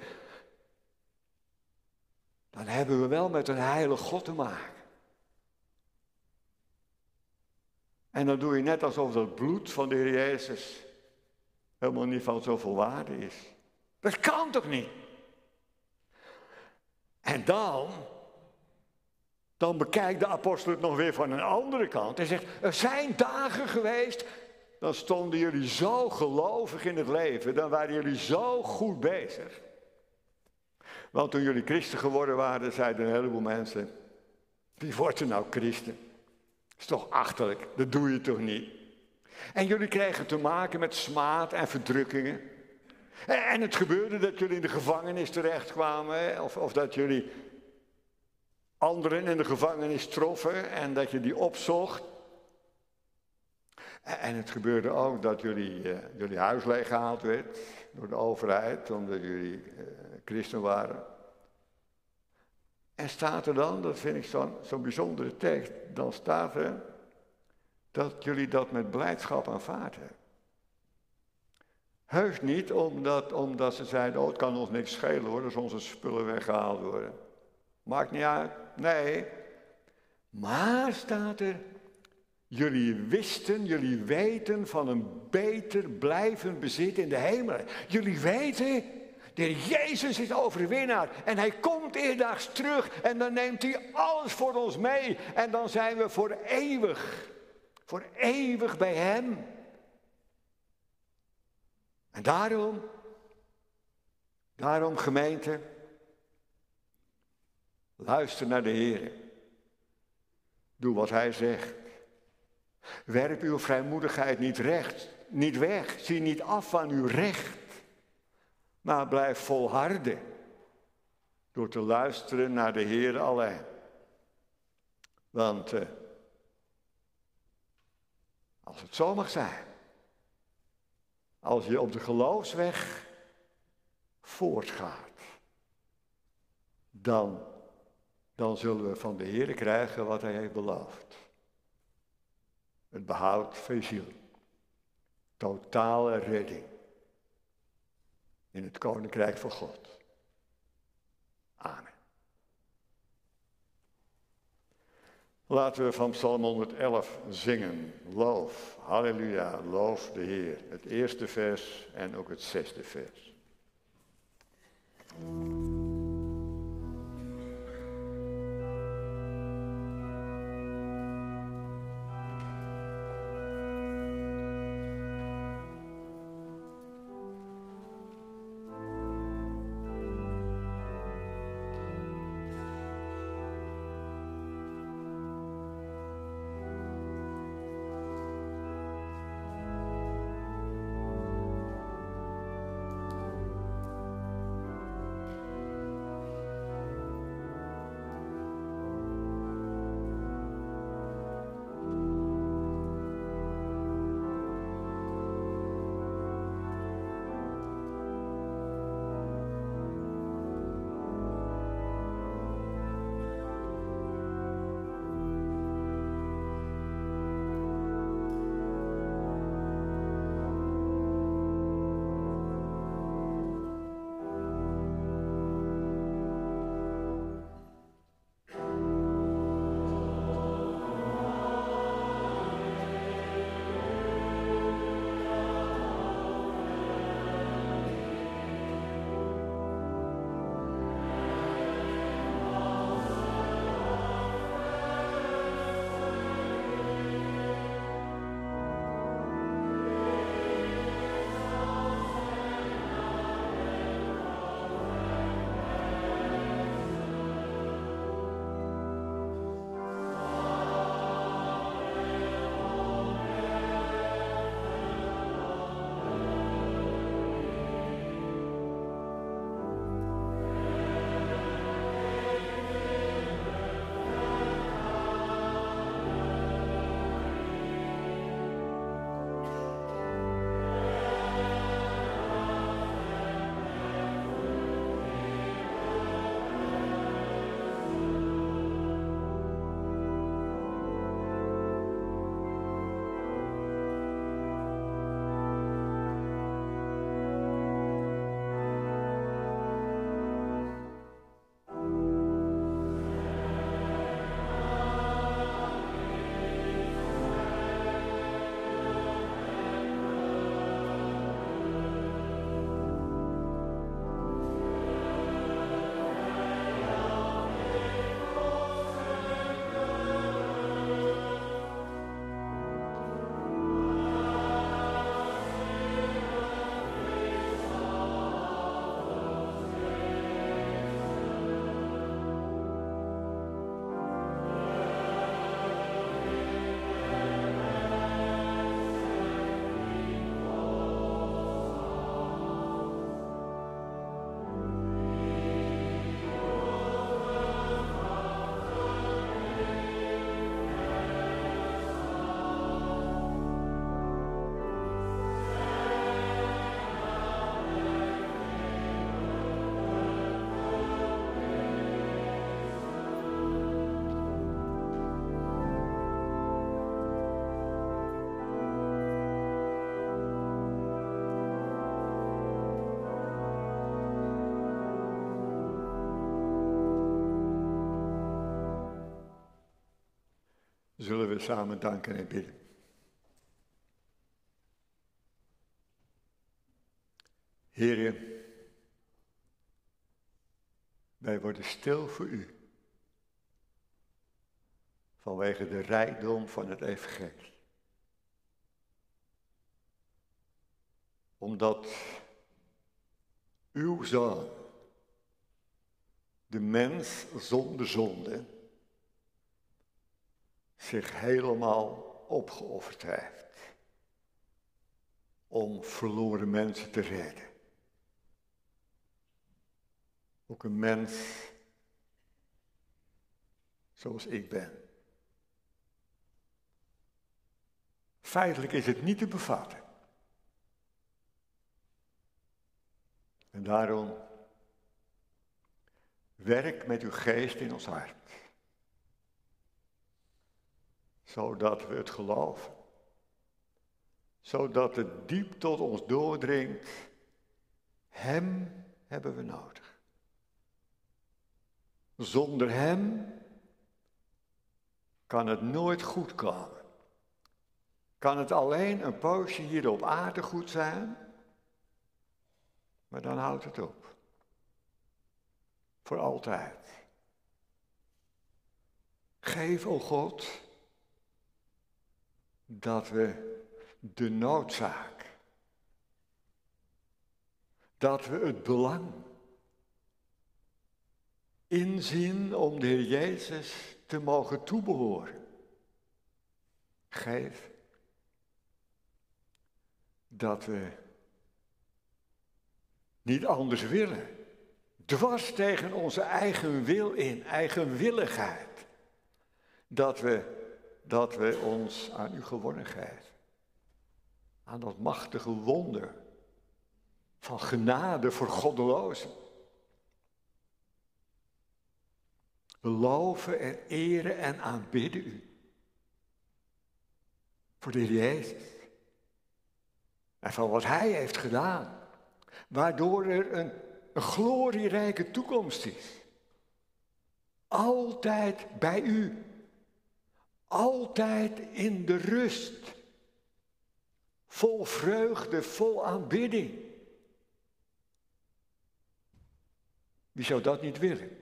dan hebben we wel met een heilig God te maken. En dan doe je net alsof dat bloed van de Heer Jezus helemaal niet van zoveel waarde is. Dat kan toch niet? En dan bekijkt de apostel het nog weer van een andere kant. Hij zegt, er zijn dagen geweest, dan stonden jullie zo gelovig in het leven, dan waren jullie zo goed bezig. Want toen jullie christen geworden waren, zeiden een heleboel mensen, wie wordt er nou christen? Dat is toch achterlijk, dat doe je toch niet? En jullie kregen te maken met smaad en verdrukkingen. En het gebeurde dat jullie in de gevangenis terechtkwamen, of dat jullie anderen in de gevangenis troffen en dat je die opzocht. En het gebeurde ook dat jullie huis leeggehaald werd door de overheid, omdat jullie christen waren. En staat er dan, dat vind ik zo'n bijzondere tekst, dan staat er dat jullie dat met blijdschap aanvaard hebben. Heus niet omdat ze zeiden, oh het kan ons niks schelen hoor, als onze spullen weggehaald worden. Maakt niet uit, nee. Maar staat er, jullie weten van een beter blijvend bezit in de hemel. Jullie weten, de Heer Jezus is overwinnaar en hij komt eerdaags terug en dan neemt hij alles voor ons mee. En dan zijn we voor eeuwig bij hem. En daarom gemeente, luister naar de Heer. Doe wat hij zegt. Werp uw vrijmoedigheid niet weg. Zie niet af van uw recht. Maar blijf volharden. Door te luisteren naar de Heer alleen. Want als het zo mag zijn. Als je op de geloofsweg voortgaat. Dan zullen we van de Heer krijgen wat hij heeft beloofd. Het behoud van je ziel. Totale redding. In het koninkrijk van God. Amen. Laten we van Psalm 111 zingen. Loof, halleluja, loof de Heer. Het eerste vers en ook het 6e vers. zullen we samen danken en bidden. Heere, wij worden stil voor u. Vanwege de rijkdom van het evangelie. Omdat uw Zoon, de mens zonder zonde, zich helemaal opgeofferd heeft om verloren mensen te redden. Ook een mens zoals ik ben. Feitelijk is het niet te bevatten. En daarom werk met uw geest in ons hart. Zodat we het geloven. Zodat het diep tot ons doordringt. Hem hebben we nodig. Zonder hem kan het nooit goed komen. Kan het alleen een poosje hier op aarde goed zijn, maar dan houdt het op. Voor altijd. Geef, o God, dat we de noodzaak, dat we het belang inzien om de Heer Jezus te mogen toebehoren. Geef dat we niet anders willen. Dwars tegen onze eigen wil in, eigenwilligheid. Dat we ons aan u gewonnen geven. Aan dat machtige wonder van genade voor goddelozen. We loven en eren en aanbidden u. Voor de Heer Jezus. En van wat hij heeft gedaan. Waardoor er een glorierijke toekomst is. Altijd bij u. Altijd in de rust. Vol vreugde, vol aanbidding. Wie zou dat niet willen?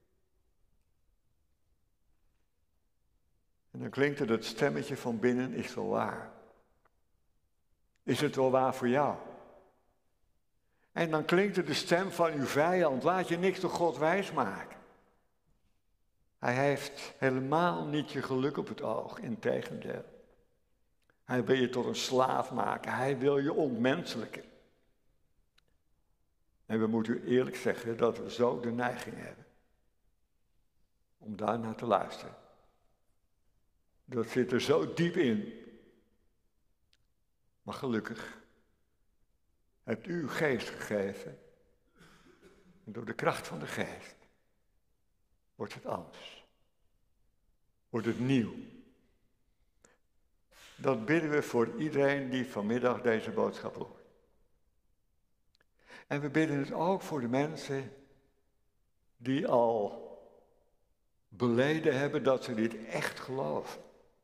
En dan klinkt het stemmetje van binnen, is wel waar. Is het wel waar voor jou? En dan klinkt het de stem van uw vijand, laat je niks door God wijsmaken. Hij heeft helemaal niet je geluk op het oog, integendeel. Hij wil je tot een slaaf maken, hij wil je ontmenselijken. En we moeten u eerlijk zeggen dat we zo de neiging hebben om daarnaar te luisteren. Dat zit er zo diep in. Maar gelukkig hebt u uw geest gegeven. En door de kracht van de geest wordt het anders. Wordt het nieuw. Dat bidden we voor iedereen die vanmiddag deze boodschap hoort. En we bidden het ook voor de mensen die al beleden hebben dat ze dit echt geloven.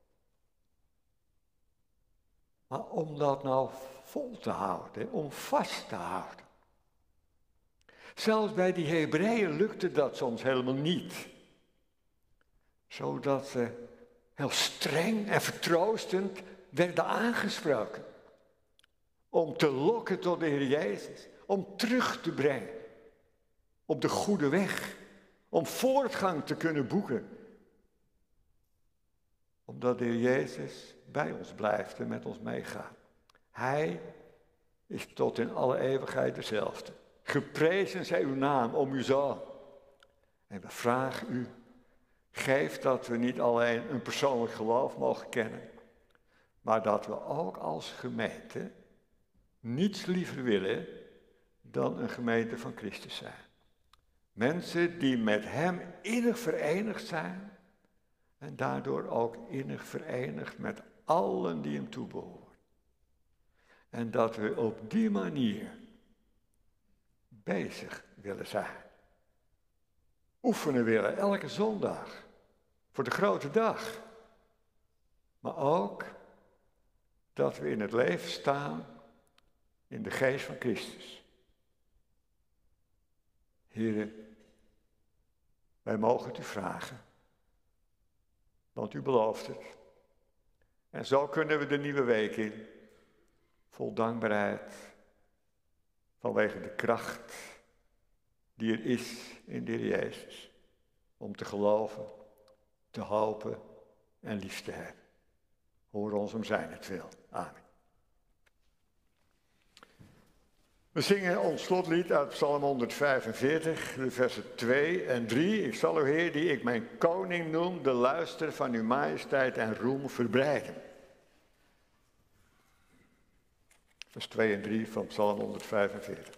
Maar om dat nou vol te houden, om vast te houden. Zelfs bij die Hebreeën lukte dat soms helemaal niet. Zodat ze heel streng en vertroostend werden aangesproken. Om te lokken tot de Heer Jezus. Om terug te brengen. Op de goede weg. Om voortgang te kunnen boeken. Omdat de Heer Jezus bij ons blijft en met ons meegaat. Hij is tot in alle eeuwigheid dezelfde. Geprezen zij uw naam om uw Zoon. En we vragen u, geef dat we niet alleen een persoonlijk geloof mogen kennen, maar dat we ook als gemeente niets liever willen dan een gemeente van Christus zijn. Mensen die met hem innig verenigd zijn en daardoor ook innig verenigd met allen die hem toebehoren. En dat we op die manier bezig willen zijn. Oefenen willen elke zondag voor de grote dag. Maar ook dat we in het leven staan in de geest van Christus. Heere, wij mogen het u vragen, want u belooft het. En zo kunnen we de nieuwe week in, vol dankbaarheid, vanwege de kracht die er is in de Heer Jezus. Om te geloven, te hopen en lief te hebben. Hoor ons om zijnentwil. Amen. We zingen ons slotlied uit Psalm 145, de versen 2 en 3. Ik zal u, Heer, die ik mijn koning noem, de luister van uw majesteit en roem verbreiden. Vers 2 en 3 van Psalm 145.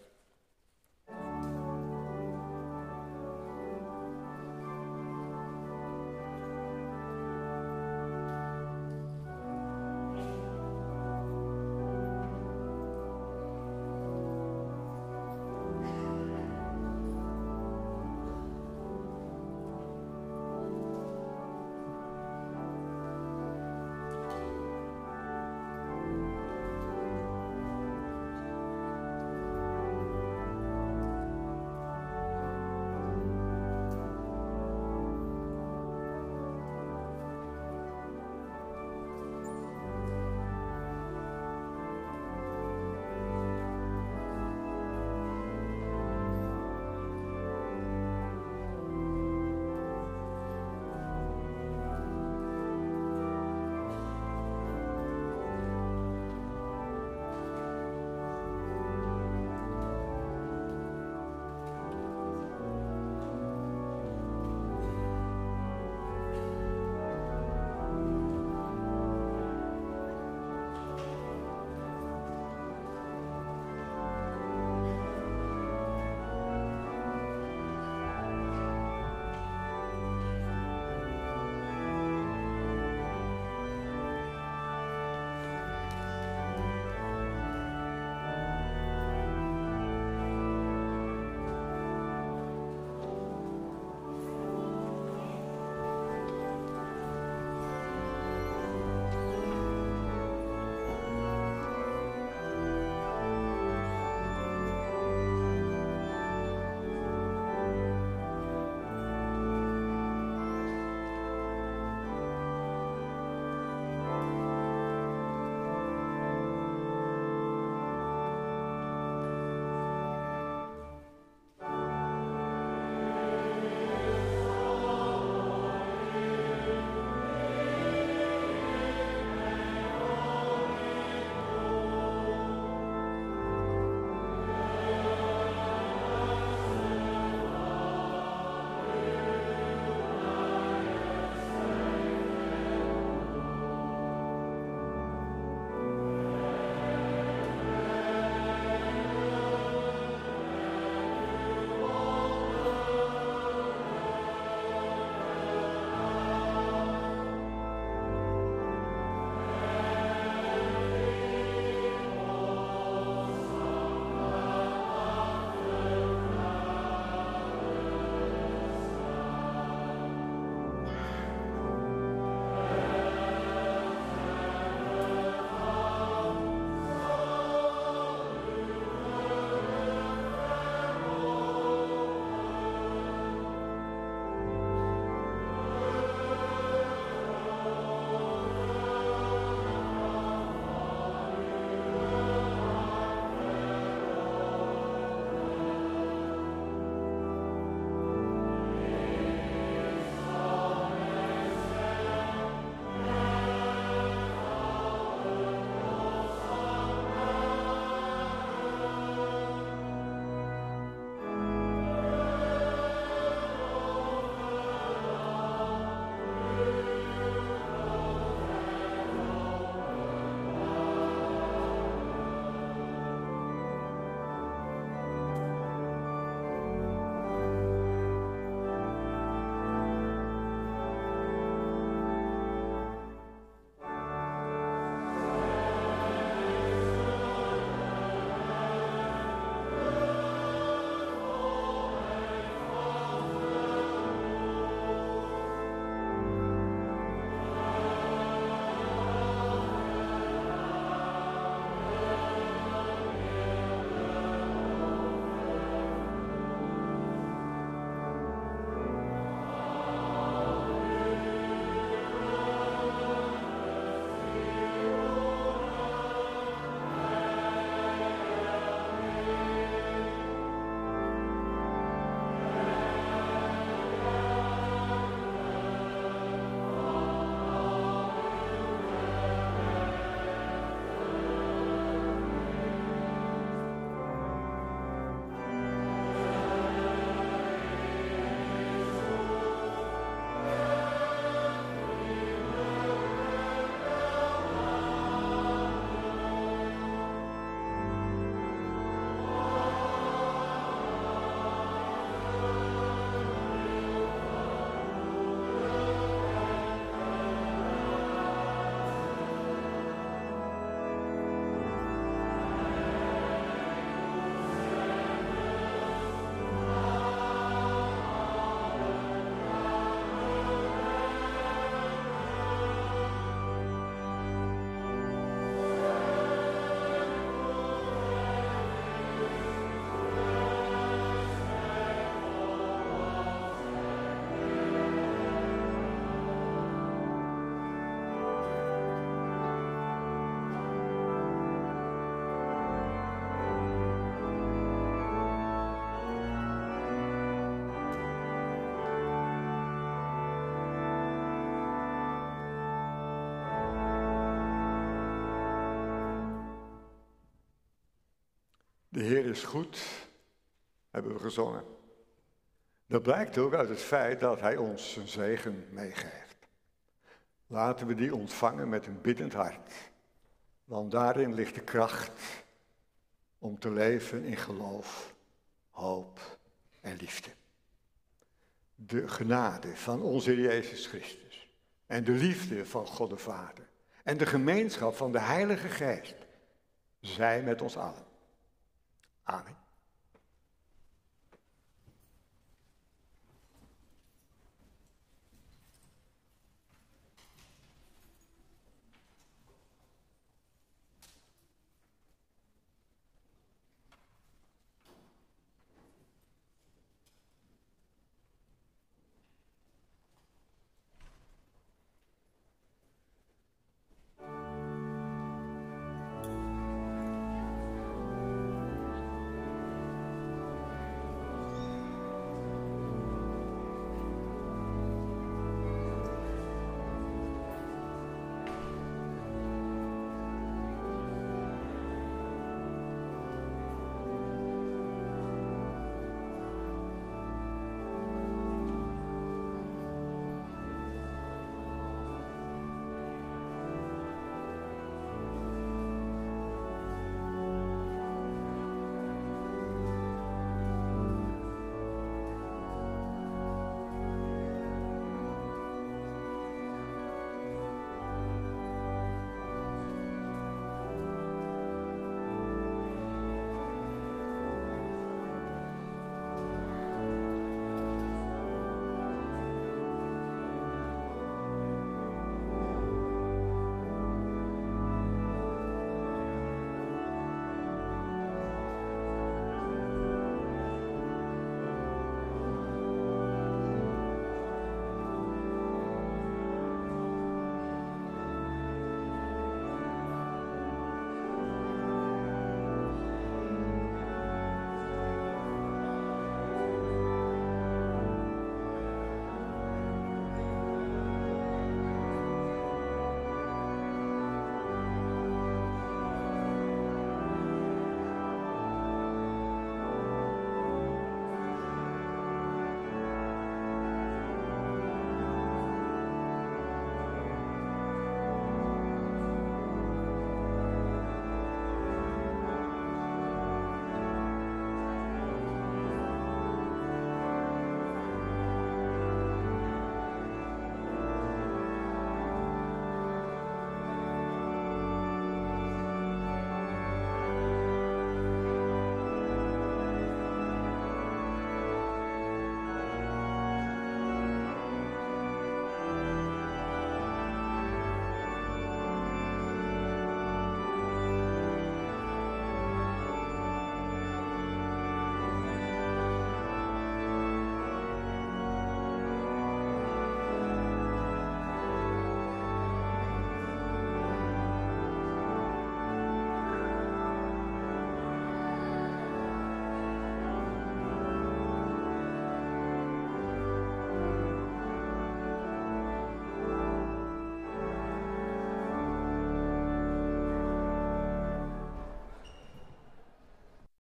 De Heer is goed, hebben we gezongen. Dat blijkt ook uit het feit dat Hij ons zijn zegen meegeeft. Laten we die ontvangen met een biddend hart. Want daarin ligt de kracht om te leven in geloof, hoop en liefde. De genade van onze Heer Jezus Christus en de liefde van God de Vader en de gemeenschap van de Heilige Geest zij met ons allen. Amen.